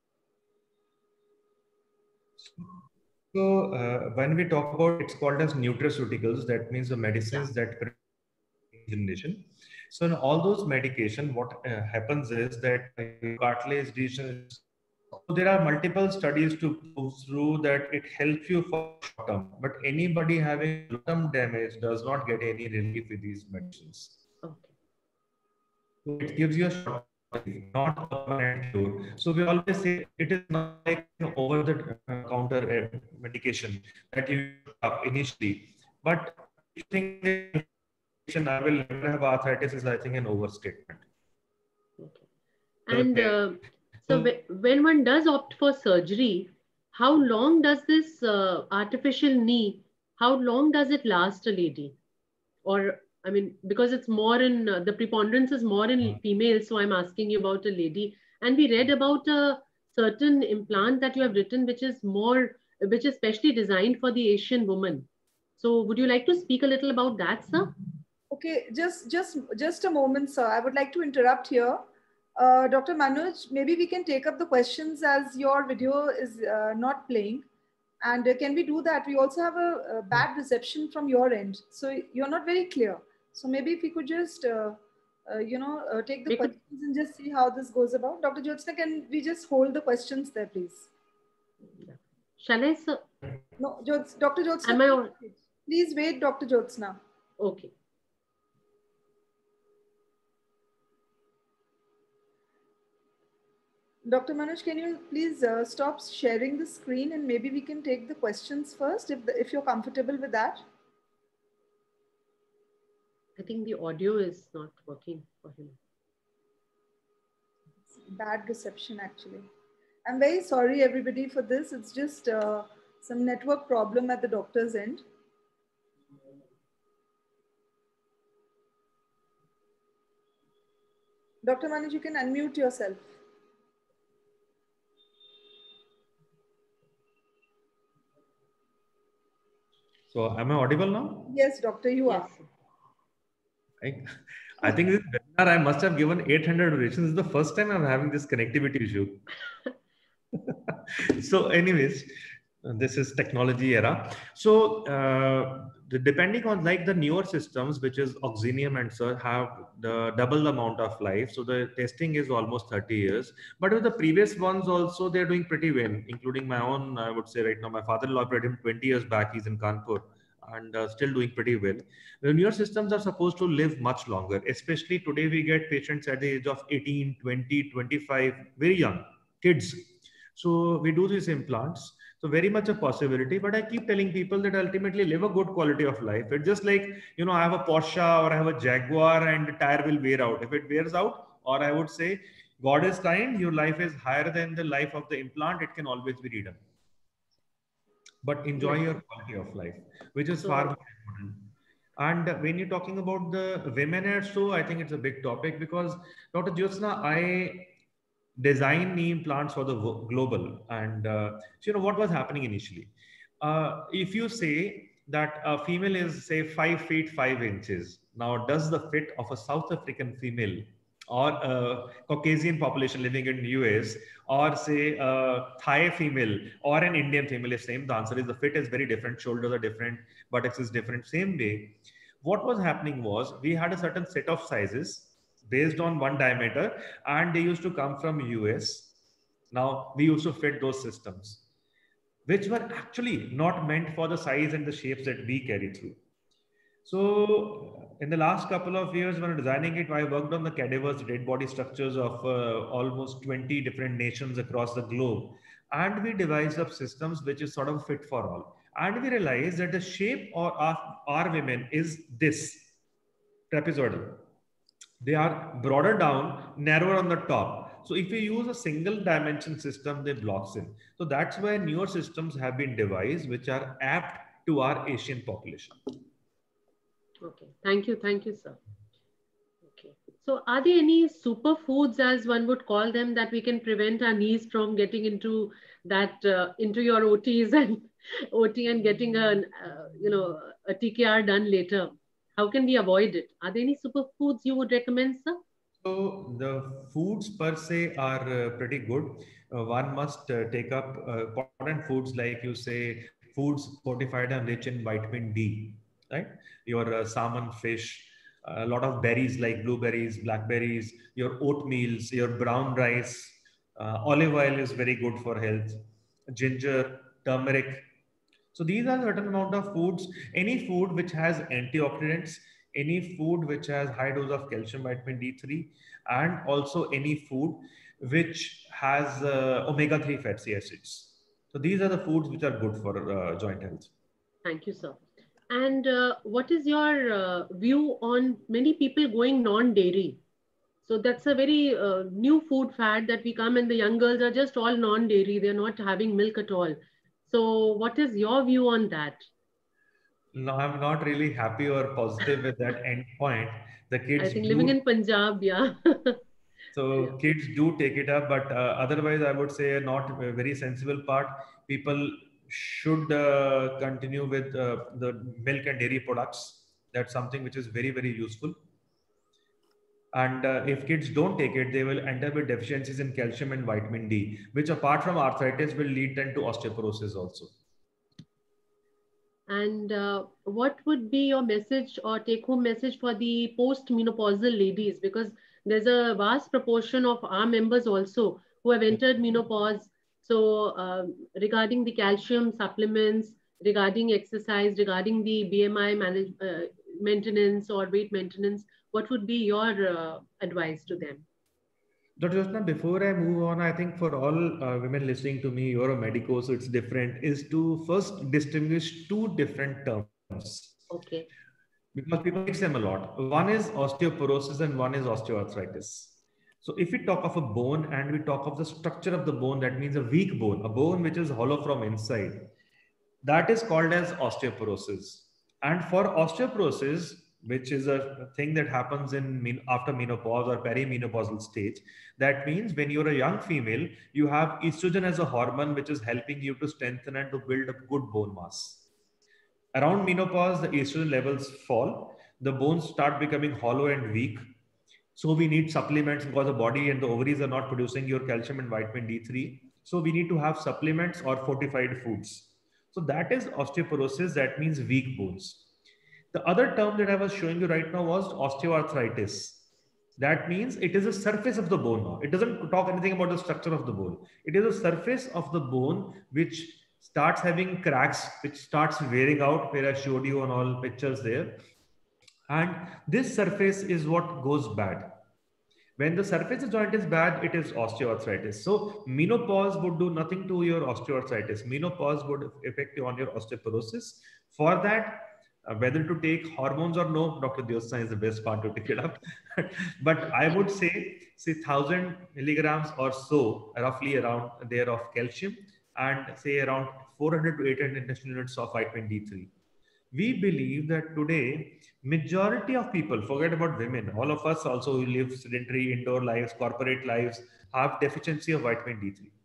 So uh, when we talk about, it's called as nutraceuticals. That means the medicines that regeneration. So in all those medication, what uh, happens is that cartilage regeneration. So there are multiple studies to prove through that it helps you for short term, but anybody having long term damage does not get any relief with these medicines.
Okay.
So it gives you a short term, not a permanent cure. So we always say it is not like an over the counter medication that you up initially, but if you think I will never have arthritis is, I think, an overstatement.
Okay. And uh, so when one does opt for surgery, how long does this uh, artificial knee, how long does it last a lady? Or, I mean, because it's more in, uh, the preponderance is more in females, so I'm asking you about a lady. And we read about a certain implant that you have written, which is more, which is specially designed for the Asian woman. So would you like to speak a little about that, sir?
Okay, just just just a moment, sir. I would like to interrupt here. Uh, Doctor Manoj, maybe we can take up the questions as your video is uh, not playing. And uh, can we do that? We also have a, a bad reception from your end. So you're not very clear. So maybe if we could just, uh, uh, you know, uh, take the we questions could... and just see how this goes about. Doctor Jyotsna, can we just hold the questions there, please?
Shall I, sir?
No, Jyots, Doctor Jyotsna,
Am I on?
Please wait, Doctor Jyotsna.
Okay.
Doctor Manoj, can you please uh, stop sharing the screen and maybe we can take the questions first if, the, if you're comfortable with that?
I think the audio is not working for him.
It's bad reception actually. I'm very sorry everybody for this. It's just uh, some network problem at the doctor's end. Doctor Manoj, you can unmute yourself.
So am I audible now?
Yes, doctor, you
yes.
are.
I, I think this webinar I must have given eight hundred durations. This is the first time I'm having this connectivity issue. So anyways, this is technology era. So uh, the, depending on like the newer systems, which is Oxenium and Sir, have the double amount of life. So the testing is almost thirty years. But with the previous ones also, they're doing pretty well, including my own, I would say right now, my father-in-law operated him twenty years back. He's in Kanpur and uh, still doing pretty well. The newer systems are supposed to live much longer, especially today we get patients at the age of eighteen, twenty, twenty-five, very young kids. So we do these implants. So very much a possibility, but I keep telling people that ultimately live a good quality of life. It's just like, you know, I have a Porsche or I have a Jaguar and the tire will wear out. If it wears out, or I would say, God is kind, your life is higher than the life of the implant, it can always be redone. But enjoy your quality of life, which is far more important. And when you're talking about the women hair show, I think it's a big topic because Doctor Jyotsna, I design knee implants for the global. And uh, so, you know, what was happening initially? Uh, if you say that a female is say five feet, five inches, now does the fit of a South African female or a Caucasian population living in the U S or say a Thai female or an Indian female is same? The answer is the fit is very different. Shoulders are different, buttocks is different, same way. What was happening was we had a certain set of sizes based on one diameter and they used to come from U S. Now we used to fit those systems, which were actually not meant for the size and the shapes that we carry through. So in the last couple of years when designing it, I worked on the cadavers, dead body structures of uh, almost twenty different nations across the globe. And we devised up systems which is sort of fit for all. And we realized that the shape of our women is this, trapezoidal. They are broader down, narrower on the top. So if you use a single dimension system, they blocks in. So that's why newer systems have been devised, which are apt to our Asian population.
Okay, thank you. Thank you, sir. Okay. So are there any superfoods, as one would call them, that we can prevent our knees from getting into that, uh, into your O Ts and O T and getting a, uh, you know, a T K R done later? How can we avoid it? Are there any superfoods you would recommend, sir?
So the foods per se are uh, pretty good. Uh, one must uh, take up uh, important foods like you say, foods fortified and rich in vitamin D, right? Your uh, salmon, fish, a lot of berries like blueberries, blackberries, your oatmeals, your brown rice, uh, olive oil is very good for health, ginger, turmeric. So these are a certain amount of foods. Any food which has antioxidants, any food which has high dose of calcium, vitamin D three, and also any food which has uh, omega three fatty acids. So these are the foods which are good for uh, joint health.
Thank you, sir. And uh, what is your uh, view on many people going non-dairy? So that's a very uh, new food fad that we come, and the young girls are just all non-dairy. They're not having milk at all. So what is your view on that?
No, I'm not really happy or positive with that end point. The kids
I think
do,
living in Punjab, yeah.
so
yeah.
kids do take it up, but uh, otherwise I would say not a very sensible part. People should uh, continue with uh, the milk and dairy products. That's something which is very, very useful. And uh, if kids don't take it, they will end up with deficiencies in calcium and vitamin D, which apart from arthritis will lead them to osteoporosis also.
And uh, what would be your message or take-home message for the post-menopausal ladies? Because there's a vast proportion of our members also who have entered menopause. So uh, regarding the calcium supplements, regarding exercise, regarding the B M I manage, uh, maintenance or weight maintenance, what would be your uh, advice to them?
Doctor Jyotsna, before I move on, I think for all uh, women listening to me, you're a medico, so it's different, is to first distinguish two different terms.
Okay.
Because people mix them a lot. One is osteoporosis and one is osteoarthritis. So if we talk of a bone and we talk of the structure of the bone, that means a weak bone, a bone which is hollow from inside, that is called as osteoporosis. And for osteoporosis, which is a thing that happens in after menopause or perimenopausal stage. That means when you're a young female, you have estrogen as a hormone, which is helping you to strengthen and to build a good bone mass. Around menopause, the estrogen levels fall. The bones start becoming hollow and weak. So we need supplements because the body and the ovaries are not producing your calcium and vitamin D three. So we need to have supplements or fortified foods. So that is osteoporosis. That means weak bones. The other term that I was showing you right now was osteoarthritis. That means it is a surface of the bone now. It doesn't talk anything about the structure of the bone. It is a surface of the bone which starts having cracks, which starts wearing out, where I showed you on all pictures there. And this surface is what goes bad. When the surface joint is bad, it is osteoarthritis. So menopause would do nothing to your osteoarthritis. Menopause would affect you on your osteoporosis. For that, uh, whether to take hormones or no, Doctor Diostan is the best part to pick it up. But I would say, say one thousand milligrams or so, roughly around there of calcium, and say around four hundred to eight hundred international units of vitamin D three. We believe that today, majority of people, forget about women, all of us also who live sedentary indoor lives, corporate lives, have deficiency of vitamin D three.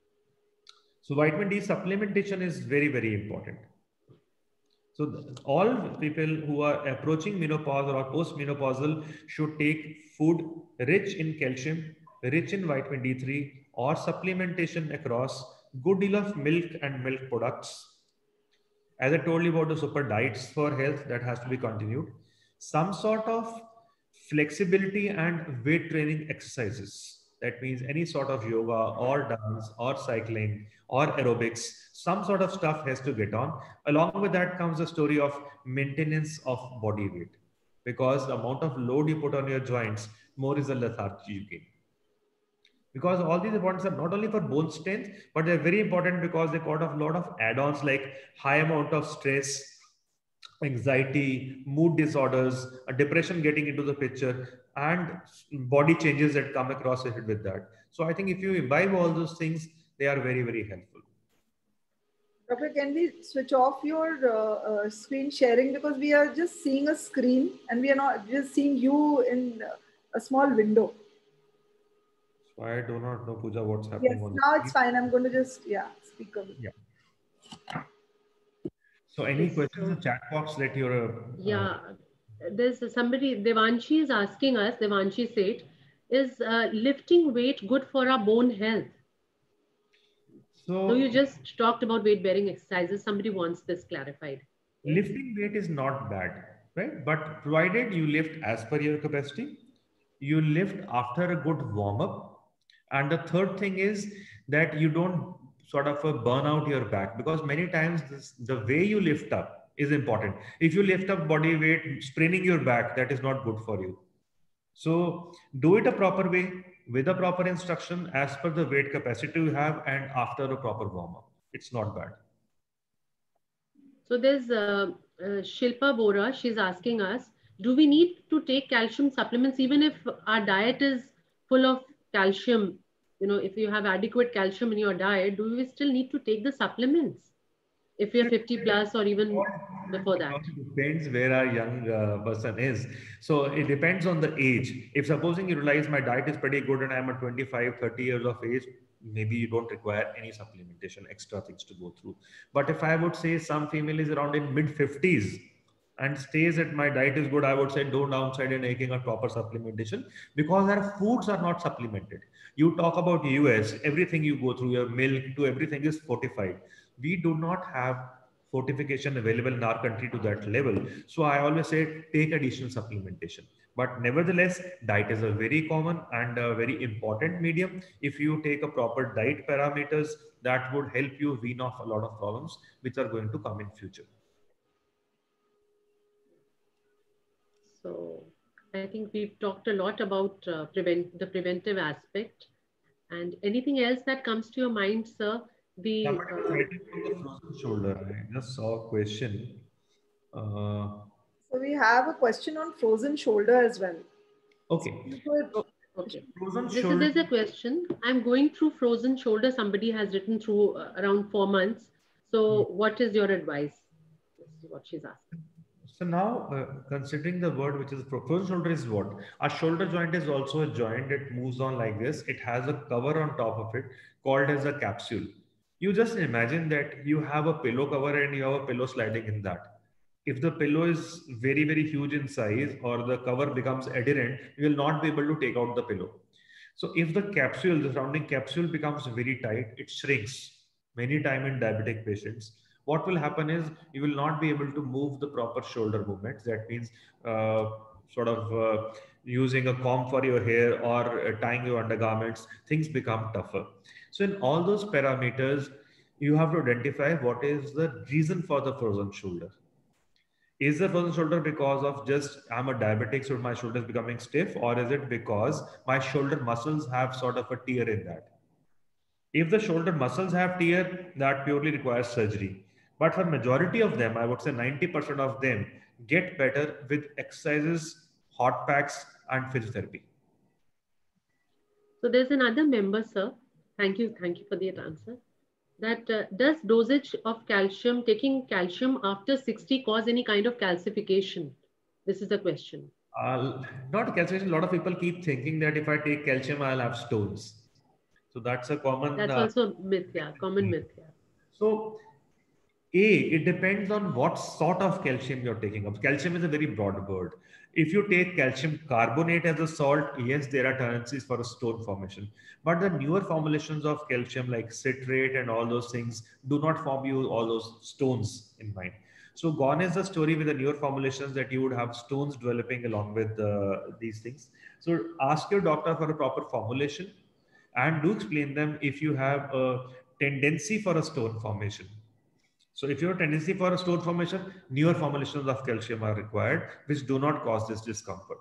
So vitamin D supplementation is very, very important. So the, all people who are approaching menopause or post-menopausal should take food rich in calcium, rich in vitamin D three, or supplementation across good deal of milk and milk products. As I told you about the super diets for health, that has to be continued. Some sort of flexibility and weight training exercises. That means any sort of yoga or dance or cycling or aerobics, some sort of stuff has to get on. Along with that comes the story of maintenance of body weight. Because the amount of load you put on your joints, more is the lethargy you gain. Because all these importance are not only for bone strength, but they're very important because they got a lot of add-ons like high amount of stress, anxiety, mood disorders, a depression getting into the picture, and body changes that come across with that. So I think if you imbibe all those things, they are very, very helpful.
Doctor, can we switch off your uh, uh, screen sharing, because we are just seeing a screen and we are not just seeing you in a small window.
So I do not know, Pooja, what's happening.
Yes,
on
now
the
it's fine. I'm going to just, yeah, speak a bit.
Yeah. So any questions in the chat box? Let your... Uh,
yeah, there's somebody, Devanshi is asking us, Devanshi said, is uh, lifting weight good for our bone health?
So,
so you just talked about weight bearing exercises. Somebody wants this clarified.
Lifting weight is not bad, right? But provided you lift as per your capacity, you lift after a good warm up. And the third thing is that you don't sort of uh, burn out your back, because many times this, the way you lift up is important. If you lift up body weight, spraining your back, that is not good for you. So do it a proper way with a proper instruction as per the weight capacity you have and after a proper warm up. It's not bad.
So there's uh, uh, Shilpa Bora. She's asking us, do we need to take calcium supplements even if our diet is full of calcium? You know, if you have adequate calcium in your diet, do we still need to take the supplements if you're fifty plus or even before that?
It depends where our young uh, person is. So it depends on the age. If supposing you realize my diet is pretty good and I'm at twenty-five, thirty years of age, maybe you don't require any supplementation, extra things to go through. But if I would say some female is around in mid fifties and stays at my diet is good, I would say don't downside in taking a proper supplementation, because our foods are not supplemented. You talk about U S, everything you go through, your milk to everything is fortified. We do not have fortification available in our country to that level. So I always say take additional supplementation. But nevertheless, diet is a very common and a very important medium. If you take a proper diet parameters, that would help you wean off a lot of problems which are going to come in future.
So I think we've talked a lot about uh, prevent the preventive aspect. And anything else that comes to your mind, sir? The,
Somebody was writing from the frozen shoulder. I just saw a question. Uh,
so we have a question on frozen shoulder as well.
Okay.
So, okay.
Frozen
this
shoulder.
Is, there's a question. I'm going through frozen shoulder. Somebody has written through uh, around four months. So hmm. what is your advice? This is what she's asking.
So now, uh, considering the word which is frozen shoulder is what? Our shoulder joint is also a joint that moves on like this. It has a cover on top of it called as a capsule. You just imagine that you have a pillow cover and you have a pillow sliding in that. If the pillow is very, very huge in size or the cover becomes adherent, you will not be able to take out the pillow. So if the capsule, the surrounding capsule becomes very tight, it shrinks many times in diabetic patients. What will happen is you will not be able to move the proper shoulder movements. That means uh, sort of uh, using a comb for your hair or uh, tying your undergarments, things become tougher. So in all those parameters, you have to identify what is the reason for the frozen shoulder. Is the frozen shoulder because of just I'm a diabetic, so my shoulder is becoming stiff, or is it because my shoulder muscles have sort of a tear in that? If the shoulder muscles have tear, that purely requires surgery. But for majority of them, I would say ninety percent of them get better with exercises, hot packs, and physiotherapy.
So there's another member, sir. Thank you. Thank you for that answer. That uh, does dosage of calcium, taking calcium after sixty cause any kind of calcification? This is the question.
Uh, not calcification. A lot of people keep thinking that if I take calcium, I'll have stones. So that's a common.
That's
uh,
also myth, yeah, common myth, yeah.
So, A, it depends on what sort of calcium you're taking up. Calcium is a very broad word. If you take calcium carbonate as a salt, yes, there are tendencies for a stone formation. But the newer formulations of calcium like citrate and all those things do not form you all those stones in mind. So gone is the story with the newer formulations that you would have stones developing along with uh, these things. So ask your doctor for a proper formulation and do explain them if you have a tendency for a stone formation. So if you have a tendency for a stone formation, newer formulations of calcium are required, which do not cause this discomfort.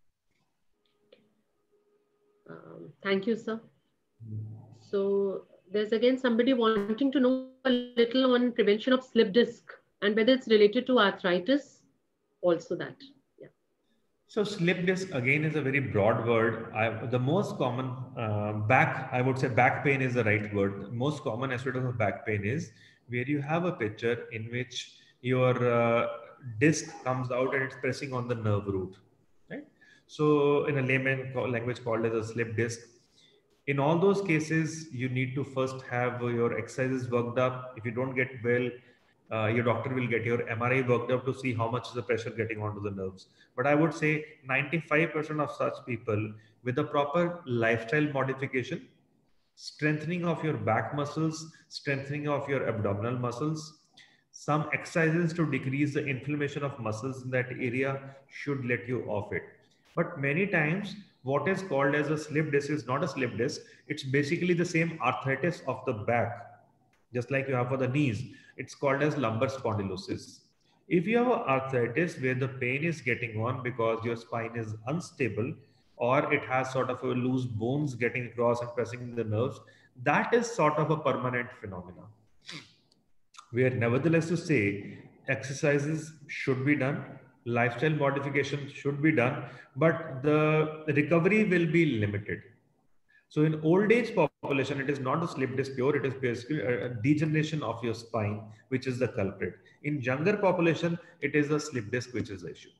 Um, thank you, sir. So there's again somebody wanting to know a little on prevention of slip disc and whether it's related to arthritis, also that. Yeah.
So slip disc again is a very broad word. I, the most common uh, back, I would say back pain is the right word. The most common aspect of back pain is where you have a picture in which your uh, disc comes out and it's pressing on the nerve root, right? So in a layman language called as a slip disc. In all those cases, you need to first have your exercises worked up. If you don't get well, uh, your doctor will get your M R I worked up to see how much is the pressure getting onto the nerves. But I would say ninety-five percent of such people with a proper lifestyle modification, strengthening of your back muscles, strengthening of your abdominal muscles, some exercises to decrease the inflammation of muscles in that area should let you off it. But many times, what is called as a slip disc is not a slip disc. It's basically the same arthritis of the back, just like you have for the knees. It's called as lumbar spondylosis. If you have arthritis where the pain is getting on because your spine is unstable, or it has sort of a loose bones getting across and pressing the nerves, that is sort of a permanent phenomenon. We are nevertheless to say exercises should be done, lifestyle modification should be done, but the recovery will be limited. So in old age population, it is not a slip disc pure, it is basically a degeneration of your spine, which is the culprit. In younger population, it is a slip disc, which is the issue.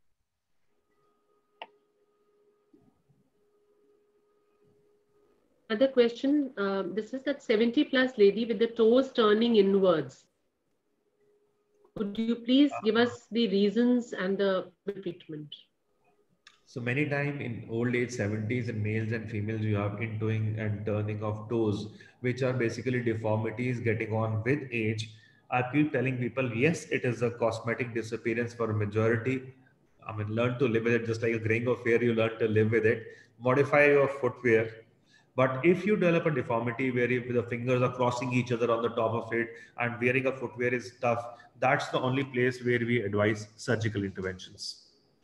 Another question, uh, this is that seventy plus lady with the toes turning inwards. Could you please give us the reasons and the treatment?
So many times in old age seventies in males and females, you have intoing and turning of toes, which are basically deformities getting on with age. I keep telling people, yes, it is a cosmetic disappearance for a majority. I mean, learn to live with it, just like a graying of hair, you learn to live with it. Modify your footwear. But if you develop a deformity where if the fingers are crossing each other on the top of it and wearing a footwear is tough, that's the only place where we advise surgical interventions.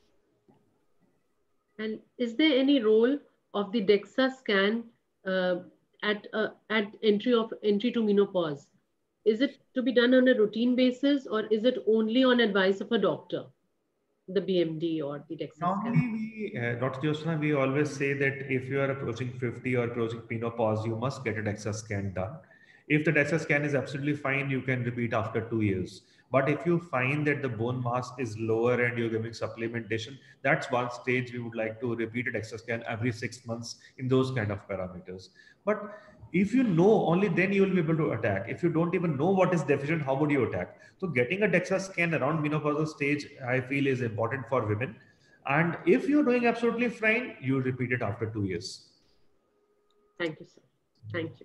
And is there any role of the DEXA scan uh, at uh, at entry of entry to menopause? Is it to be done on a routine basis, or is it only on advice of a doctor, the B M D or the DEXA
Normally,
scan?
we, uh, Doctor Jyotsna, we always say that if you are approaching fifty or approaching menopause, you must get a DEXA scan done. If the DEXA scan is absolutely fine, you can repeat after two years. But if you find that the bone mass is lower and you're giving supplementation, that's one stage we would like to repeat a DEXA scan every six months in those kind of parameters. But if you know, only then you will be able to attack. If you don't even know what is deficient, how would you attack? So getting a DEXA scan around menopausal stage, I feel is important for women. And if you're doing absolutely fine, you repeat it after two years.
Thank you, sir. Thank you.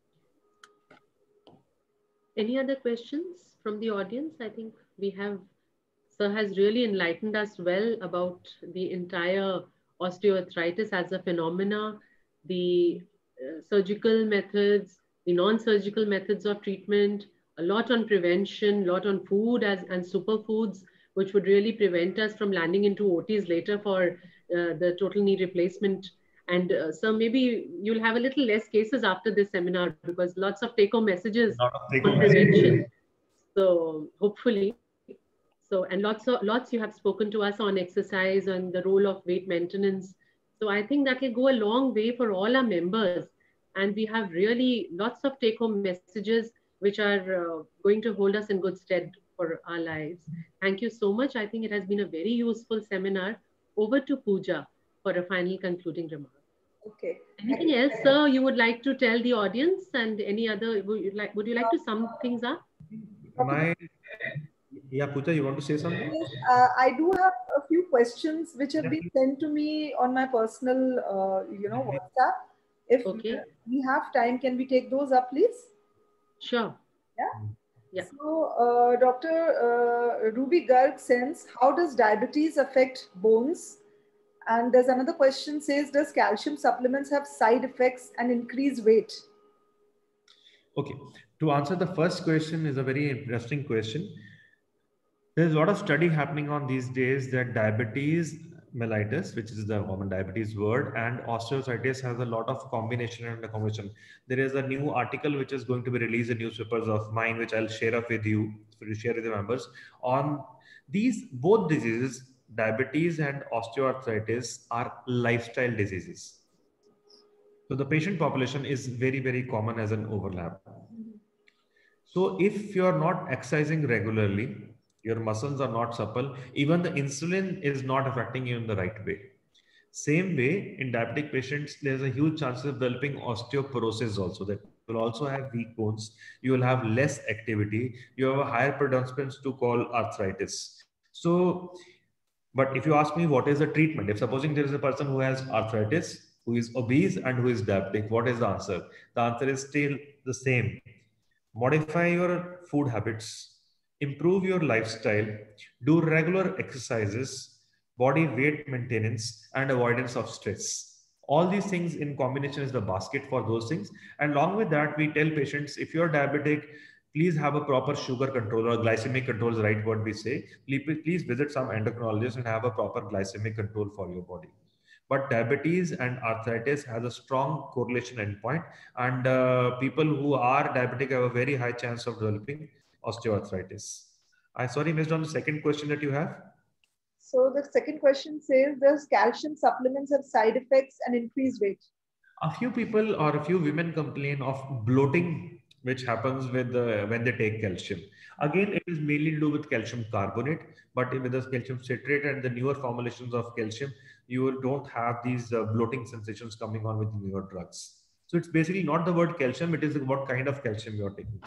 Any other questions from the audience? I think we have, sir has really enlightened us well about the entire osteoarthritis as a phenomena, the uh, surgical methods, the non-surgical methods of treatment, a lot on prevention, a lot on food as and superfoods. which would really prevent us from landing into O Ts later for uh, the total knee replacement. And uh, so maybe you'll have a little less cases after this seminar, because lots of take-home messages on prevention. So hopefully, so and lots of lots you have spoken to us on exercise and the role of weight maintenance. So I think that will go a long way for all our members, and we have really lots of take-home messages which are uh, going to hold us in good stead for our lives. Thank you so much. I think it has been a very useful seminar. Over to Pooja for a final concluding remark.
Okay.
Anything else, sir, you would like to tell the audience, and any other, would you like, would you like to sum things up?
My, yeah, Pooja, you want to say something?
Yes, uh, I do have a few questions which have been sent to me on my personal, uh, you know, WhatsApp. If
okay.
we have time, can we take those up, please?
Sure.
Yeah.
Yeah.
So, uh, Doctor Uh, Ruby Garg sends, how does diabetes affect bones? And there's another question says, does calcium supplements have side effects and increase weight?
Okay. To answer the first question is a very interesting question. There's a lot of study happening on these days that diabetes mellitus, which is the common diabetes word, and osteoarthritis has a lot of combination and a combination. There is a new article which is going to be released in newspapers of mine, which I'll share up with you, to share with the members, on these both diseases. Diabetes and osteoarthritis are lifestyle diseases. So the patient population is very, very common as an overlap. So if you're not exercising regularly, your muscles are not supple, even the insulin is not affecting you in the right way. Same way, in diabetic patients, there's a huge chance of developing osteoporosis also. That you will also have weak bones, you will have less activity, you have a higher predominance to call arthritis. So, but if you ask me what is the treatment, if supposing there is a person who has arthritis, who is obese and who is diabetic, what is the answer? The answer is still the same. Modify your food habits, improve your lifestyle, do regular exercises, body weight maintenance, and avoidance of stress. All these things in combination is the basket for those things. And along with that, we tell patients, if you're diabetic, please have a proper sugar control, or glycemic control is the right word we say. Please visit some endocrinologist and have a proper glycemic control for your body. But diabetes and arthritis has a strong correlation endpoint, and uh, people who are diabetic have a very high chance of developing osteoarthritis. I sorry, missed on the second question that you have.
So the second question says, does calcium supplements have side effects and increase weight?
A few people or a few women complain of bloating, which happens with uh, when they take calcium. Again, it is mainly to do with calcium carbonate, but with the calcium citrate and the newer formulations of calcium, you don't have these uh, bloating sensations coming on with newer drugs. So it's basically not the word calcium, it is what kind of calcium you're taking.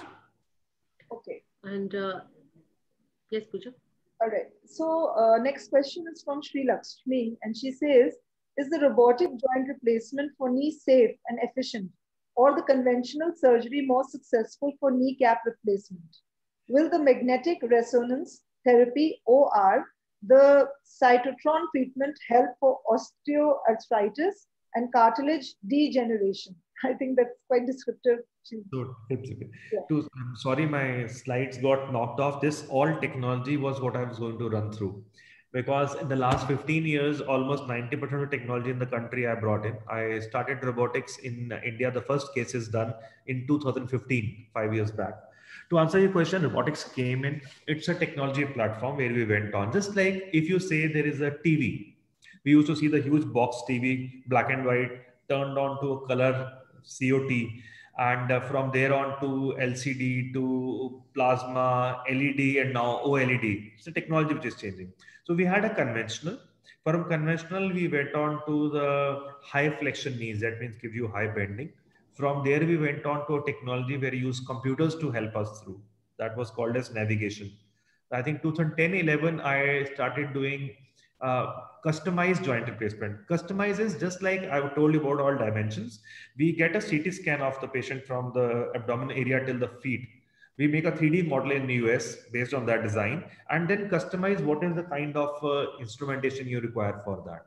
Okay.
And uh, yes, Pooja.
All right. So uh, next question is from Sri Lakshmi, and she says, is the robotic joint replacement for knee safe and efficient, or the conventional surgery more successful for kneecap replacement? Will the magnetic resonance therapy, O R, the cytotron treatment help for osteoarthritis and cartilage degeneration? I think that's quite descriptive.
So, yeah. to, I'm sorry, my slides got knocked off. This all technology was what I was going to run through. Because in the last fifteen years, almost ninety percent of technology in the country I brought in. I started robotics in India. The first case is done in two thousand fifteen, five years back. To answer your question, robotics came in. It's a technology platform where we went on. Just like if you say there is a T V. We used to see the huge box T V, black and white, turned on to a color C O T. And uh, from there on to L C D, to plasma, L E D, and now O L E D. It's a technology which is changing. So we had a conventional. From conventional, we went on to the high flexion knees. That means give you high bending. From there, we went on to a technology where we use computers to help us through. That was called as navigation. I think two thousand ten, eleven, I started doing uh, customized joint replacement. Customized is just like I told you about all dimensions. We get a C T scan of the patient from the abdomen area till the feet. We make a three D model in the U S based on that design, and then customize what is the kind of uh, instrumentation you require for that.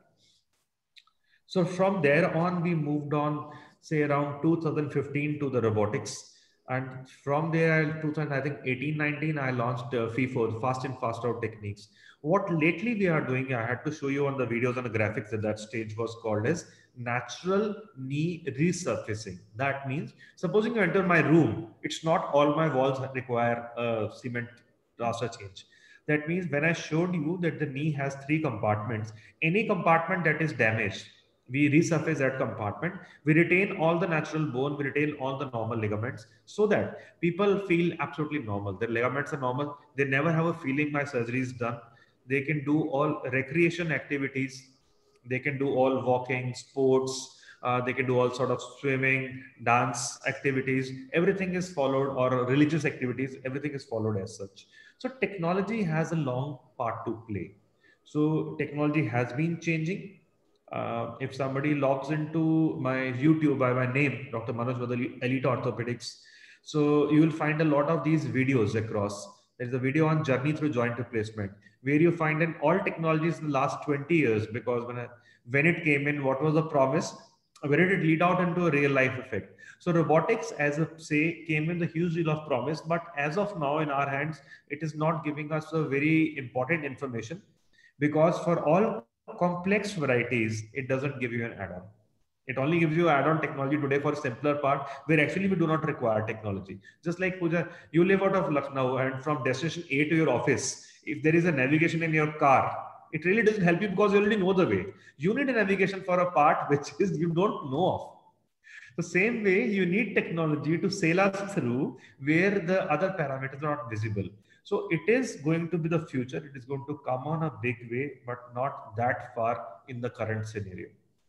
So from there on, we moved on, say around two thousand fifteen to the robotics. And from there, two thousand, I think eighteen, nineteen, I launched uh, FIFO, fast in, fast out techniques. What lately we are doing, I had to show you on the videos and the graphics that that stage was called as natural knee resurfacing. That means, supposing you enter my room, it's not all my walls require a cement plaster change. That means when I showed you that the knee has three compartments, any compartment that is damaged, we resurface that compartment, we retain all the natural bone, we retain all the normal ligaments so that people feel absolutely normal. Their ligaments are normal. They never have a feeling my surgery is done. They can do all recreation activities. They can do all walking, sports. Uh, they can do all sort of swimming, dance activities. Everything is followed, or religious activities. Everything is followed as such. So technology has a long part to play. So technology has been changing. Uh, if somebody logs into my YouTube by my name, Doctor Manoj Badal, Elite Orthopedics, so you will find a lot of these videos across. There's a video on journey through joint replacement, where you find in all technologies in the last twenty years, because when, I, when it came in, what was the promise? Where did it lead out into a real life effect? So robotics, as a say, came in the huge deal of promise, but as of now in our hands, it is not giving us a very important information, because for all complex varieties, it doesn't give you an add-on. It only gives you add-on technology today for a simpler part, where actually we do not require technology. Just like Pooja, you live out of Lucknow, and from destination A to your office, if there is a navigation in your car, it really doesn't help you because you already know the way. You need a navigation for a part which is you don't know of. The same way, you need technology to sail us through where the other parameters are not visible. So it is going to be the future. It is going to come on a big way, but not that far in the current scenario.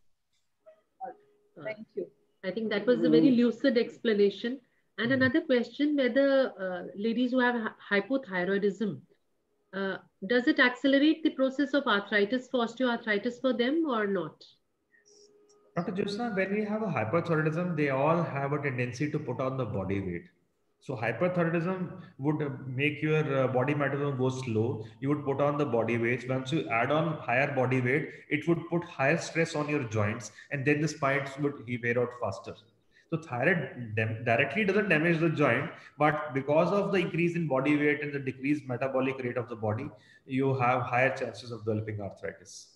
Thank you.
I think that was a very lucid explanation. And another question, whether uh, ladies who have hypothyroidism, uh, does it accelerate the process of arthritis, for osteoarthritis for them or not?
Doctor Jyotsna, when we have a hyperthyroidism, they all have a tendency to put on the body weight. So hyperthyroidism would make your uh, body metabolism go slow. You would put on the body weight. Once you add on higher body weight, it would put higher stress on your joints, and then the spines would wear out faster. So thyroid directly doesn't damage the joint, but because of the increase in body weight and the decreased metabolic rate of the body, you have higher chances of developing arthritis.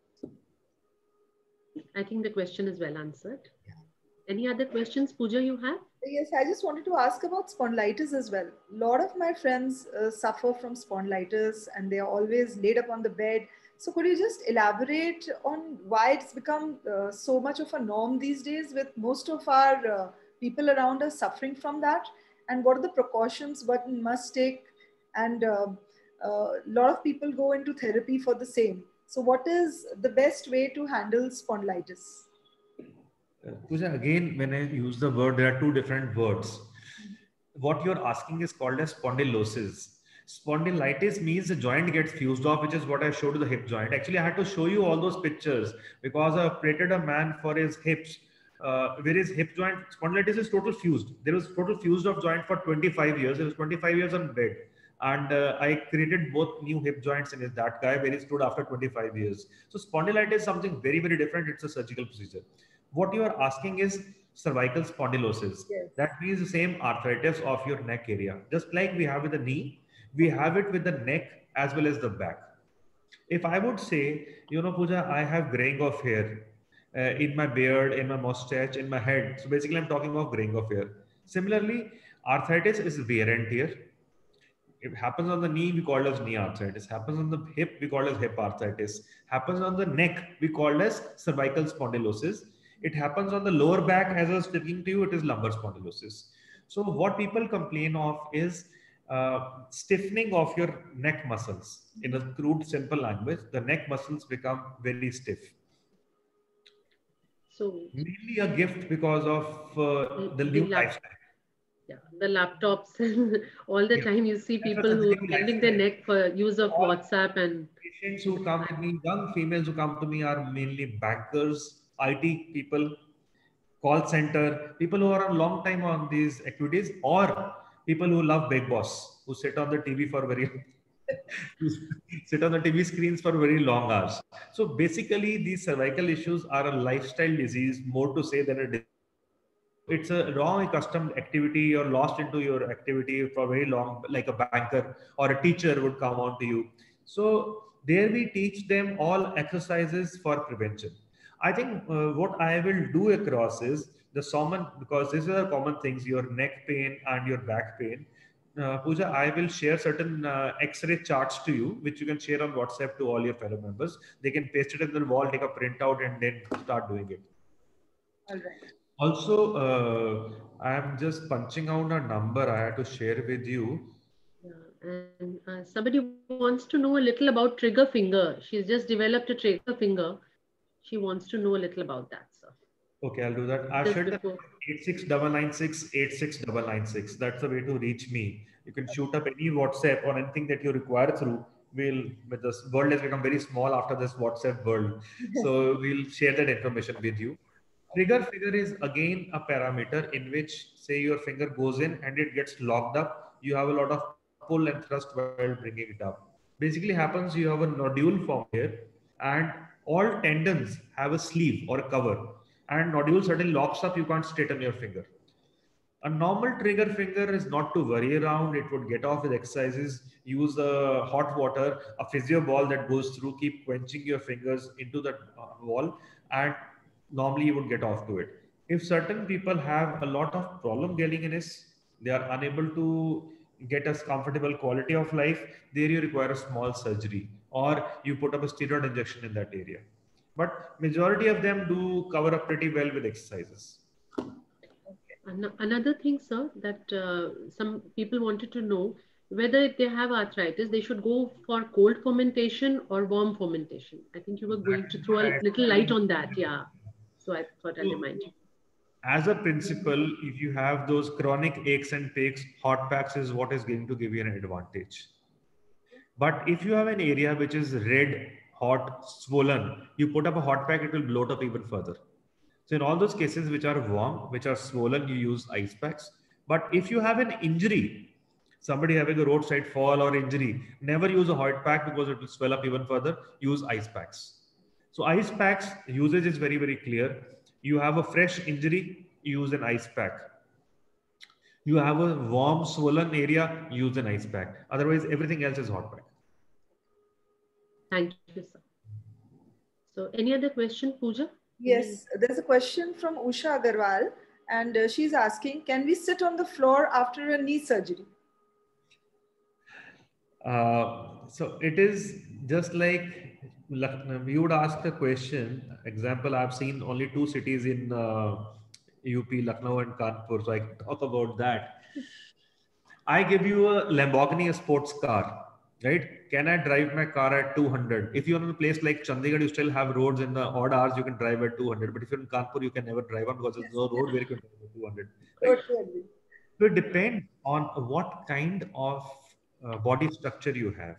I think the question is well answered. Yeah. Any other questions, Pooja, you have?
Yes, I just wanted to ask about spondylitis as well. A lot of my friends uh, suffer from spondylitis and they are always laid up on the bed. So could you just elaborate on why it's become uh, so much of a norm these days, with most of our uh, people around us suffering from that? And what are the precautions one must take? And a uh, uh, lot of people go into therapy for the same. So what is the best way to handle spondylitis?
Uh, Pooja, again, when I use the word, there are two different words. What you're asking is called as spondylosis. Spondylitis means the joint gets fused off, which is what I showed you, the hip joint. Actually, I had to show you all those pictures because I operated a man for his hips, uh, where his hip joint, spondylitis is total fused. There was total fused off joint for twenty-five years. There was twenty-five years on bed. And uh, I created both new hip joints in his, that guy where he stood after twenty-five years. So spondylitis is something very, very different. It's a surgical procedure. What you are asking is cervical spondylosis. Yes. That means the same arthritis of your neck area. Just like we have with the knee, we have it with the neck as well as the back. If I would say, you know, Pooja, I have graying of hair uh, in my beard, in my mustache, in my head. So basically I'm talking of graying of hair. Similarly, arthritis is wear and tear. It happens on the knee, we call it as knee arthritis. Happens on the hip, we call it as hip arthritis. Happens on the neck, we call it as cervical spondylosis. It happens on the lower back, as I was speaking to you, it is lumbar spondylosis. So what people complain of is uh, stiffening of your neck muscles. In a crude, simple language, the neck muscles become very stiff.
So
mainly a gift because of uh, the, the new lifestyle.
Yeah, the laptops and all the yeah. time you see people who are bending their neck for use of all WhatsApp. And
patients who come to me, young females who come to me are mainly bankers, I T people, call center, people who are a long time on these activities, or people who love Big Boss, who sit on the T V for very sit on the T V screens for very long hours. So basically these cervical issues are a lifestyle disease, more to say than a it's a wrong accustomed activity. You're lost into your activity for very long, like a banker or a teacher would come on to you. So there we teach them all exercises for prevention. I think uh, what I will do across is the common, because these are common things, your neck pain and your back pain. Uh, Pooja, I will share certain uh, X-ray charts to you, which you can share on WhatsApp to all your fellow members. They can paste it in the wall, take a printout, and then start doing it.
All right.
Also, uh, I'm just punching out a number I had to share with you.
Yeah, and uh, somebody wants to know a little about trigger finger. She's just developed a trigger finger. She wants to know a little about that, sir.
Okay, I'll do that. I'll share the eight six nine nine six eight six nine nine six. That's the way to reach me. You can shoot up any WhatsApp or anything that you require through. We'll, with this world has become very small after this WhatsApp world. So we'll share that information with you. Trigger figure is again a parameter in which, say, your finger goes in and it gets locked up. You have a lot of pull and thrust while bringing it up. Basically happens, you have a nodule form here, and all tendons have a sleeve or a cover, and nodule suddenly locks up. You can't straighten your finger. A normal trigger finger is not to worry around. It would get off with exercises. Use a hot water, a physio ball that goes through, keep quenching your fingers into the wall, and normally you would get off to it. If certain people have a lot of problem gallionus, they are unable to get a comfortable quality of life, there you require a small surgery, or you put up a steroid injection in that area. But majority of them do cover up pretty well with exercises.
Another thing, sir, that uh, some people wanted to know whether if they have arthritis, they should go for cold fermentation or warm fermentation. I think you were going to throw a little light on that. Yeah. So I thought I'll remind you.
As a principle, if you have those chronic aches and pains, hot packs is what is going to give you an advantage. But if you have an area which is red, hot, swollen, you put up a hot pack, it will bloat up even further. So in all those cases which are warm, which are swollen, you use ice packs. But if you have an injury, somebody having a roadside fall or injury, never use a hot pack because it will swell up even further. Use ice packs. So ice packs usage is very, very clear. You have a fresh injury, use an ice pack. You have a warm, swollen area, use an ice pack. Otherwise, everything else is hot pack.
Thank you, sir. So any other question, Pooja?
Yes, there's a question from Usha Agarwal, and uh, she's asking, can we sit on the floor after a knee surgery?
Uh, so it is just like, you would ask a question. Example, I've seen only two cities in uh, U P, Lucknow and Kanpur, so I can talk about that. I give you a Lamborghini, a sports car, right? Can I drive my car at two hundred? If you're in a place like Chandigarh, you still have roads in the odd hours, you can drive at two hundred. But if you're in Kanpur, you can never drive on because there's no road where you can drive at two hundred. Right? So it depends on what kind of uh, body structure you have.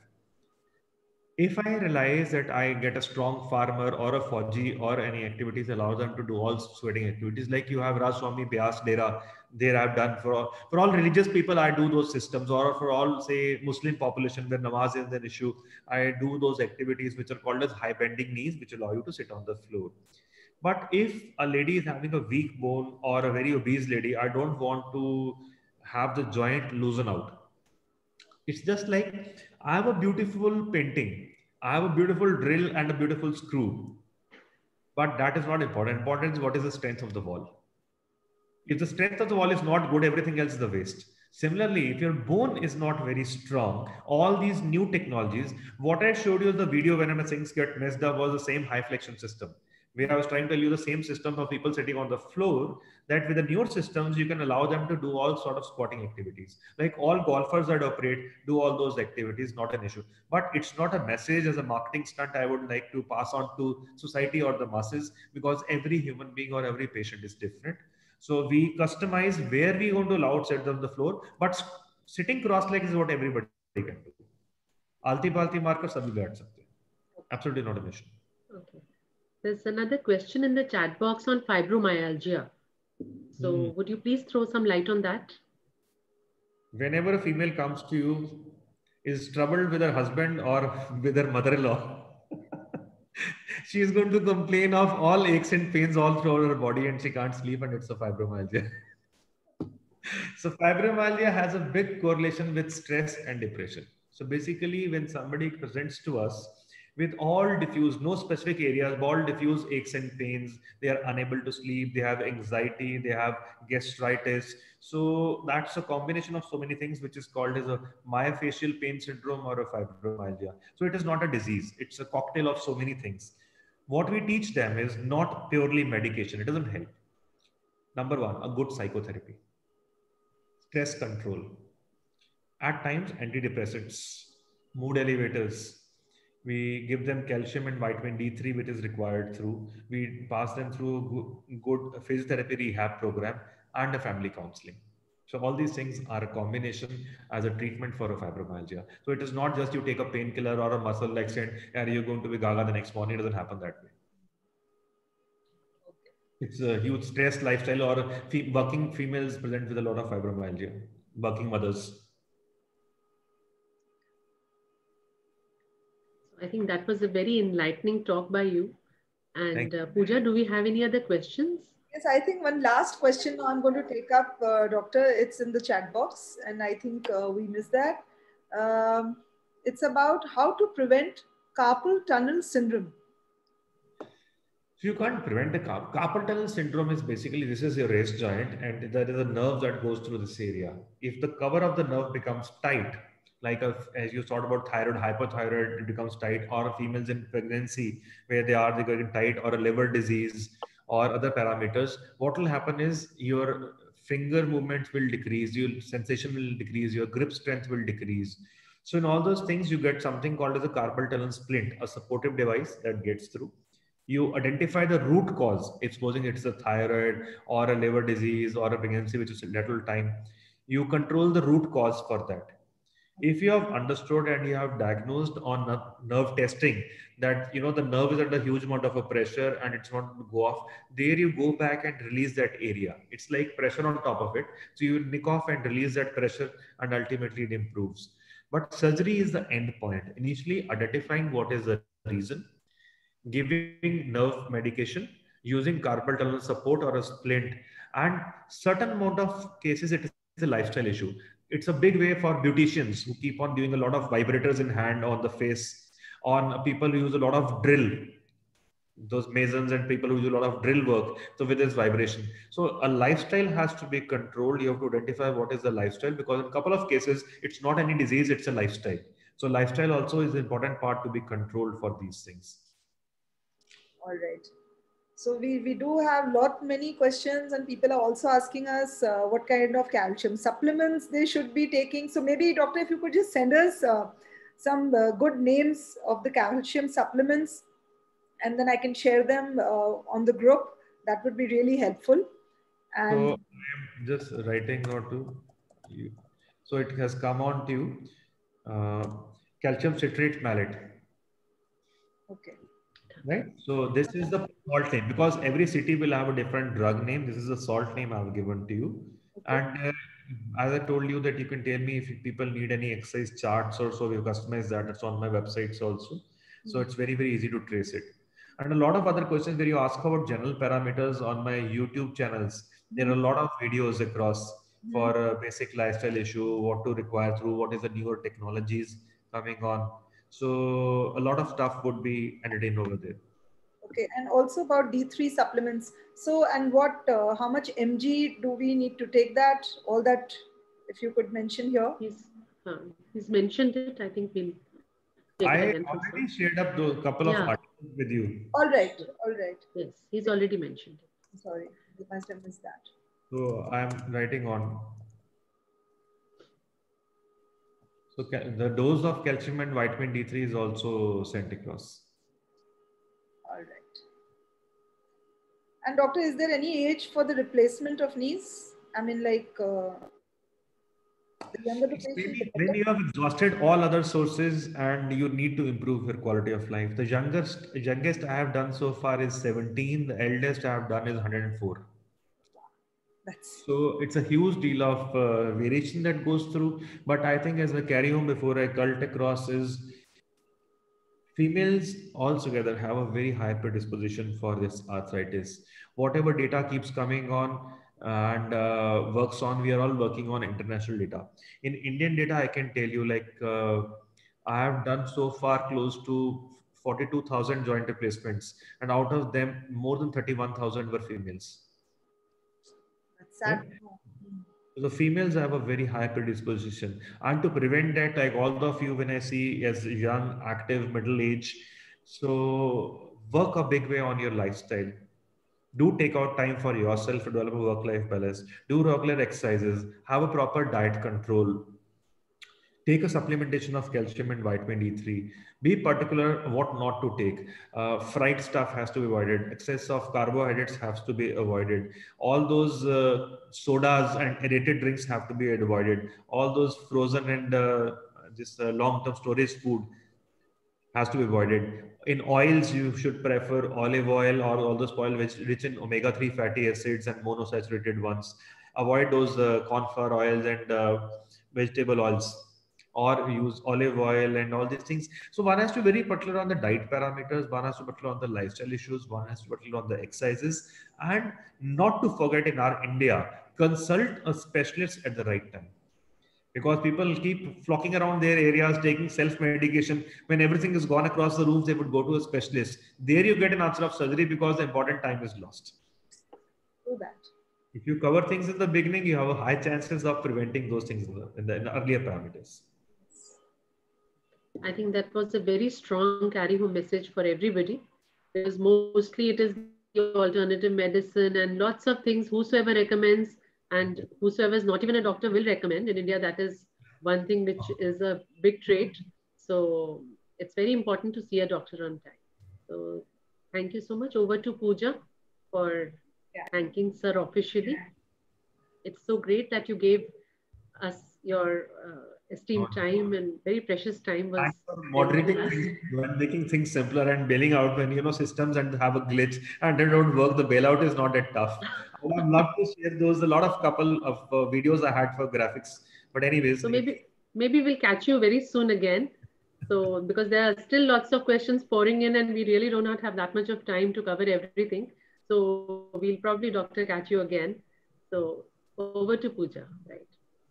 If I realize that I get a strong farmer or a Fauji or any activities allow them to do all sweating activities, like you have Rajswami Byas Dera, there I've done for all, for all religious people, I do those systems, or for all, say, Muslim population where namaz is an issue, I do those activities which are called as high bending knees, which allow you to sit on the floor. But if a lady is having a weak bone or a very obese lady, I don't want to have the joint loosen out. It's just like, I have a beautiful painting, I have a beautiful drill and a beautiful screw, but that is not important. Important is what is the strength of the wall. If the strength of the wall is not good, everything else is the waste. Similarly, if your bone is not very strong, all these new technologies, what I showed you in the video when things get messed up was the same high flexion system, where I was trying to tell you the same system of people sitting on the floor, that with the newer systems, you can allow them to do all sort of squatting activities. Like all golfers that operate, do all those activities, not an issue. But it's not a message as a marketing stunt I would like to pass on to society or the masses, because every human being or every patient is different. So we customize where we want to allow sit on the floor, but sitting cross-legged is what everybody can do. Alti palti marker sabhi baith sakte. Absolutely not an issue.
Okay. There's another question in the chat box on fibromyalgia. So mm. would you please throw some light on that?
Whenever a female comes to you, is troubled with her husband or with her mother-in-law, She is going to complain of all aches and pains all throughout her body, and she can't sleep, and it's a fibromyalgia. So fibromyalgia has a big correlation with stress and depression. So basically, when somebody presents to us with all diffuse, no specific areas, all diffuse aches and pains, they are unable to sleep, they have anxiety, they have gastritis. So that's a combination of so many things, which is called as a myofascial pain syndrome or a fibromyalgia. So it is not a disease. It's a cocktail of so many things. What we teach them is not purely medication. It doesn't help. Number one, a good psychotherapy. Stress control, at times antidepressants, mood elevators. We give them calcium and vitamin D three, which is required through. We pass them through a good physiotherapy rehab program and a family counseling. So all these things are a combination as a treatment for a fibromyalgia. So it is not just you take a painkiller or a muscle laxant and you're going to be gaga the next morning. It doesn't happen that way. It's a huge stress lifestyle, or fe working females present with a lot of fibromyalgia, working mothers.
I think that was a very enlightening talk by you. And uh, Pooja, do we have any other questions?
Yes, I think one last question I'm going to take up, uh, Doctor. It's in the chat box, and I think uh, we missed that. Um, it's about how to prevent carpal tunnel syndrome.
So you can't prevent the carp carpal tunnel syndrome. Is basically, this is your wrist joint, and there is a nerve that goes through this area. If the cover of the nerve becomes tight, like a, as you thought about thyroid, hypothyroid, it becomes tight, or females in pregnancy where they are they getting tight, or a liver disease or other parameters, what will happen is your finger movements will decrease, your sensation will decrease, your grip strength will decrease. So in all those things, you get something called as a carpal tunnel splint, a supportive device that gets through. You identify the root cause. If supposing it's a thyroid or a liver disease or a pregnancy, which is a little time, you control the root cause for that. If you have understood and you have diagnosed on nerve testing that, you know, the nerve is under huge amount of a pressure and it's not going to go off, there you go back and release that area. It's like pressure on top of it. So you nick off and release that pressure, and ultimately it improves. But surgery is the end point. Initially identifying what is the reason, giving nerve medication, using carpal tunnel support or a splint, and certain amount of cases it is a lifestyle issue. It's a big way for beauticians who keep on doing a lot of vibrators in hand on the face, on people who use a lot of drill, those masons and people who do a lot of drill work. So with this vibration, so a lifestyle has to be controlled. You have to identify what is the lifestyle, because in a couple of cases, it's not any disease, it's a lifestyle. So lifestyle also is an important part to be controlled for these things.
All right. So we, we do have lot many questions, and people are also asking us uh, what kind of calcium supplements they should be taking. So maybe, doctor, if you could just send us uh, some uh, good names of the calcium supplements, and then I can share them uh, on the group. That would be really helpful. And
so I am just writing out to you. So it has come on to you. Uh, calcium citrate malate.
Okay.
Right. So this is the salt name, because every city will have a different drug name. This is the salt name I've given to you. Okay. And uh, as I told you that you can tell me if people need any exercise charts or so, we've customized that. It's on my websites also. Mm-hmm. So it's very, very easy to trace it. And a lot of other questions where you ask about general parameters on my YouTube channels. There are a lot of videos across mm-hmm. for a basic lifestyle issue, what to require through, what is the newer technologies coming on. So a lot of stuff would be entertained over there.
Okay, and also about D three supplements. So, and what, uh, how much mg do we need to take that? All that, if you could mention here.
He's, uh, he's mentioned it. I think we'll take
I
it
already shared up a couple
yeah.
of articles with you.
All right, all right.
Yes, he's already mentioned it.
Sorry, I must have missed that.
So I'm writing on. So the dose of calcium and vitamin D three is also sent across.
All right. And doctor, is there any age for the replacement of knees? I mean, like uh, the younger the patient,
when you have exhausted all other sources and you need to improve your quality of life. The youngest, youngest I have done so far is seventeen. The eldest I have done is one hundred four.
That's...
So it's a huge deal of uh, variation that goes through. But I think as I carry home before I cult across is Females altogether have a very high predisposition for this arthritis. Whatever data keeps coming on and uh, works on, we are all working on international data. In Indian data, I can tell you, like, uh, I have done so far close to forty-two thousand joint replacements, and out of them, more than thirty-one thousand were females.
That's sad.
Right? So the females have a very high predisposition, and to prevent that, like all of you, when I see as young, active, middle age, so work a big way on your lifestyle. Do take out time for yourself to develop a work-life balance. Do regular exercises. Have a proper diet control. Take a supplementation of calcium and vitamin D three. Be particular what not to take. Uh, fried stuff has to be avoided. Excess of carbohydrates has to be avoided. All those uh, sodas and aerated drinks have to be avoided. All those frozen and uh, this uh, long-term storage food has to be avoided. In oils, you should prefer olive oil or all those oil which rich in omega three fatty acids and monosaturated ones. Avoid those uh, corn flour oils and uh, vegetable oils, or use olive oil and all these things. So one has to be very particular on the diet parameters, one has to be particular on the lifestyle issues, one has to be particular on the exercises, and not to forget, in our India, consult a specialist at the right time. Because people keep flocking around their areas, taking self-medication. When everything is gone across the rooms, they would go to a specialist. There you get an answer of surgery because the important time is lost.
Do that.
If you cover things in the beginning, you have a high chances of preventing those things in the, in the, in the earlier parameters.
I think that was a very strong carry-home message for everybody. Because mostly it is the alternative medicine and lots of things whosoever recommends, and whosoever is not even a doctor will recommend. In India, that is one thing which is a big trait. So it's very important to see a doctor on time. So thank you so much. Over to Pooja for
yeah.
thanking Sir officially. It's so great that you gave us your uh, esteemed time and very precious time. Was
Thanks for moderating things and making things simpler and bailing out when, you know, systems and have a glitch and they don't work. The bailout is not that tough. I would love to share those, a lot of couple of uh, videos I had for graphics. But anyways.
So maybe, maybe we'll catch you very soon again. So because there are still lots of questions pouring in and we really do not have that much of time to cover everything. So we'll probably, Doctor, catch you again. So over to Pooja, right?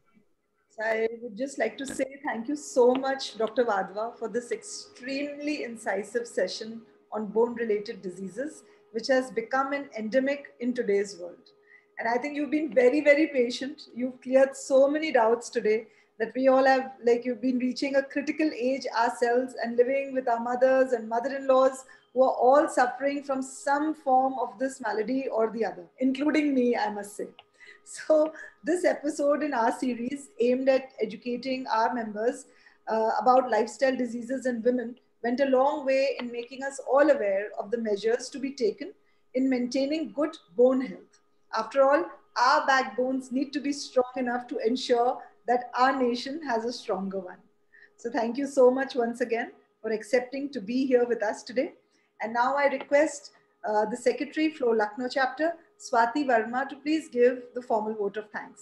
So I would just like to say thank you so much, Doctor Wadhwa, for this extremely incisive session on bone-related diseases, which has become an endemic in today's world. And I think you've been very, very patient. You've cleared so many doubts today that we all have, like you've been reaching a critical age ourselves and living with our mothers and mother-in-laws who are all suffering from some form of this malady or the other, including me, I must say. So this episode in our series aimed at educating our members uh, about lifestyle diseases in women went a long way in making us all aware of the measures to be taken in maintaining good bone health. After all, our backbones need to be strong enough to ensure that our nation has a stronger one. So thank you so much once again for accepting to be here with us today. And now I request uh, the Secretary, Flow Lucknow Chapter, Swati Verma, to please give the formal vote of thanks.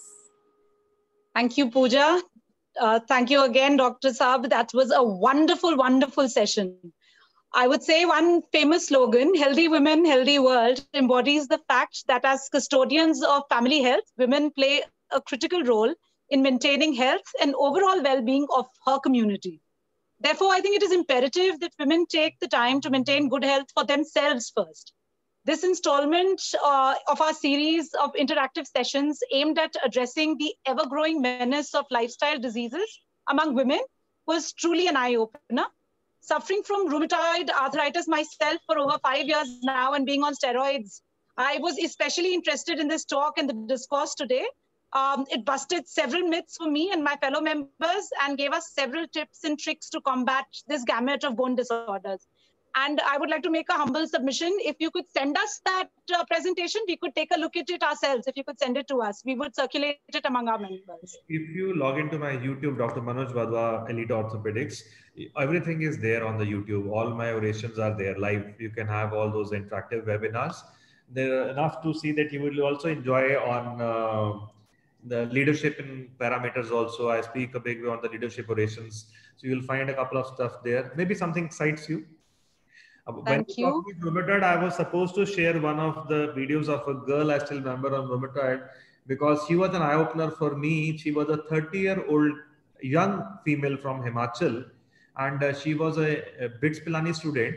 Thank you, Pooja. Uh, thank you again, Doctor Saab. That was a wonderful, wonderful session. I would say one famous slogan, Healthy Women, Healthy World, embodies the fact that as custodians of family health, women play a critical role in maintaining health and overall well-being of her community. Therefore, I think it is imperative that women take the time to maintain good health for themselves first. This installment uh, of our series of interactive sessions aimed at addressing the ever-growing menace of lifestyle diseases among women was truly an eye-opener. Suffering from rheumatoid arthritis myself for over five years now and being on steroids, I was especially interested in this talk and the discourse today. Um, it busted several myths for me and my fellow members and gave us several tips and tricks to combat this gamut of bone disorders. And I would like to make a humble submission. If you could send us that uh, presentation, we could take a look at it ourselves. If you could send it to us, we would circulate it among our members.
If you log into my YouTube, Doctor Manoj Wadhwa, Elite Orthopedics, everything is there on the YouTube. All my orations are there live. You can have all those interactive webinars. They're enough to see that you will also enjoy on uh, the leadership in parameters also. I speak a big way on the leadership orations. So you'll find a couple of stuff there. Maybe something excites you.
Thank you.
When rheumatoid, I was supposed to share one of the videos of a girl I still remember on rheumatoid, because she was an eye-opener for me. She was a thirty-year-old young female from Himachal, and uh, she was a, a BITS Pilani student.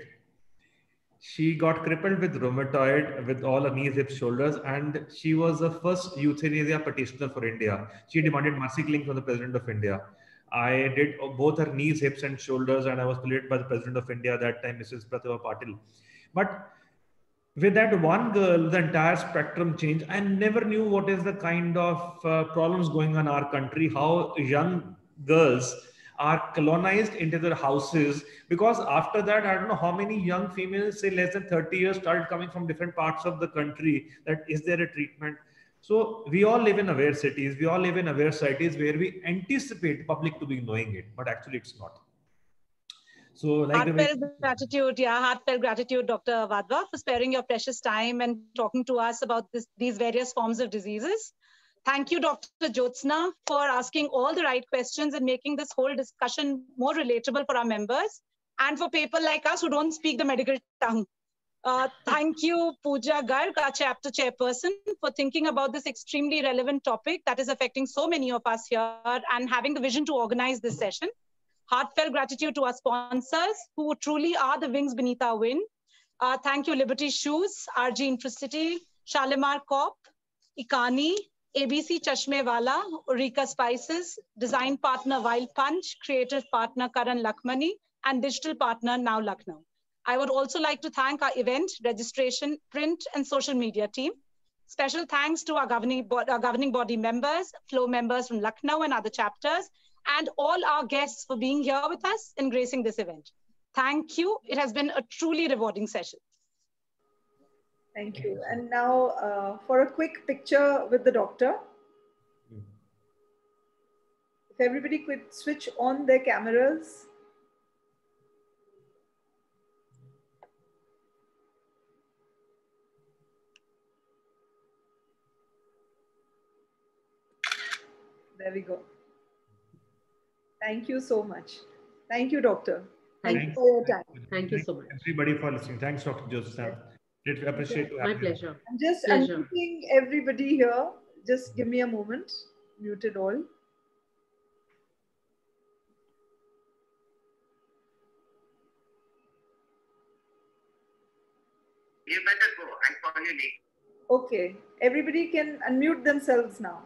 She got crippled with rheumatoid with all her knees, hips, shoulders, and she was the first euthanasia petitioner for India. She demanded mercy killing from the President of India. I did both her knees, hips, and shoulders, and I was pilloried by the President of India at that time, Missus Pratibha Patil. But with that one girl, the entire spectrum changed. I never knew what is the kind of uh, problems going on in our country, how young girls are colonized into their houses, because after that, I don't know how many young females, say less than thirty years, started coming from different parts of the country, that is there a treatment? So we all live in aware cities, we all live in aware societies where we anticipate public to be knowing it, but actually it's not. So like
heartfelt
the way
gratitude, yeah, heartfelt gratitude, Doctor Wadhwa, for sparing your precious time and talking to us about this, these various forms of diseases. Thank you, Doctor Jyotsna, for asking all the right questions and making this whole discussion more relatable for our members and for people like us who don't speak the medical tongue. Uh, thank you, Pooja Garg, our chapter chairperson, for thinking about this extremely relevant topic that is affecting so many of us here and having the vision to organize this session. Heartfelt gratitude to our sponsors, who truly are the wings beneath our wing. Uh, thank you, Liberty Shoes, R G Intracity, Shalimar Corp, Ikani, A B C Chashmewala, Eureka Spices, design partner Wild Punch, creative partner Karan Lakmani, and digital partner Now Lucknow. I would also like to thank our event, registration, print, and social media team. Special thanks to our governing, bo our governing body members, flow members from Lucknow and other chapters, and all our guests for being here with us and gracing this event. Thank you. It has been a truly rewarding session.
Thank you. And now uh, for a quick picture with the doctor. If everybody could switch on their cameras. There we go. Thank you so much. Thank you, doctor. Thank
Thank
you for your time.
Thank you so much.
Everybody for listening. Thanks, Doctor Joseph. Did appreciate
My pleasure.
I'm just
Pleasure.
unmuting everybody here. Just give me a moment. Muted all.
You better go. I call you later.
Okay. Everybody can unmute themselves now.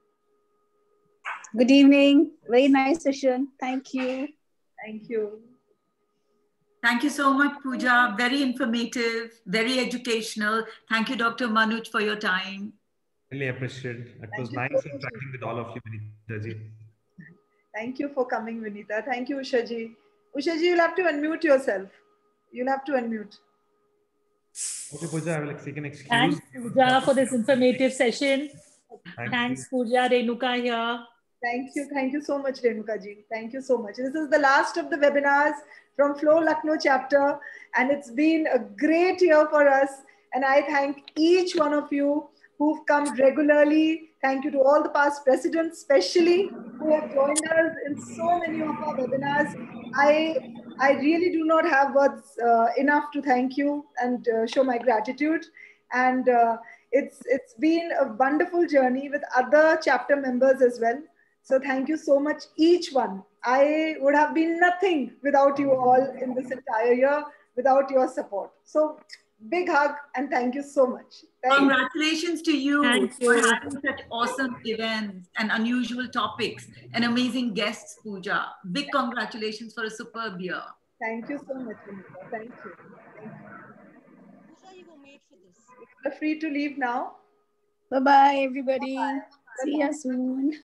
Good evening. Very nice session. Thank you.
Thank you.
Thank you so much, Pooja. Very informative, very educational. Thank you, Doctor Manoj, for your time.
Really appreciate it. It was
Thank
nice
you.
interacting with all of you, Vinita ji.
Thank you for coming, Vinita. Thank you, Ushaji. Ushaji, you'll have to unmute yourself. You'll have to unmute.
Okay, Pooja, I will seek an excuse.
Thanks, Pooja, for this informative session.
Thank
Thanks,
you.
Pooja. Renuka here.
Thank you. Thank you so much, Renuka ji. Thank you so much. This is the last of the webinars from Flow Lucknow chapter, and it's been a great year for us. And I thank each one of you who've come regularly. Thank you to all the past presidents, especially who have joined us in so many of our webinars. I, I really do not have words uh, enough to thank you and uh, show my gratitude. And uh, it's, it's been a wonderful journey with other chapter members as well. So thank you so much, each one. I would have been nothing without you all in this entire year, without your support. So big hug and thank you so much. Thank
Congratulations
you.
to you
Thank
for
you.
having such awesome events and unusual topics and amazing guests, Pooja. Big congratulations for a superb year.
Thank you so much, Vinita. Thank you. Thank you. You're free to leave now.
Bye-bye, everybody.
Bye-bye.
See you soon.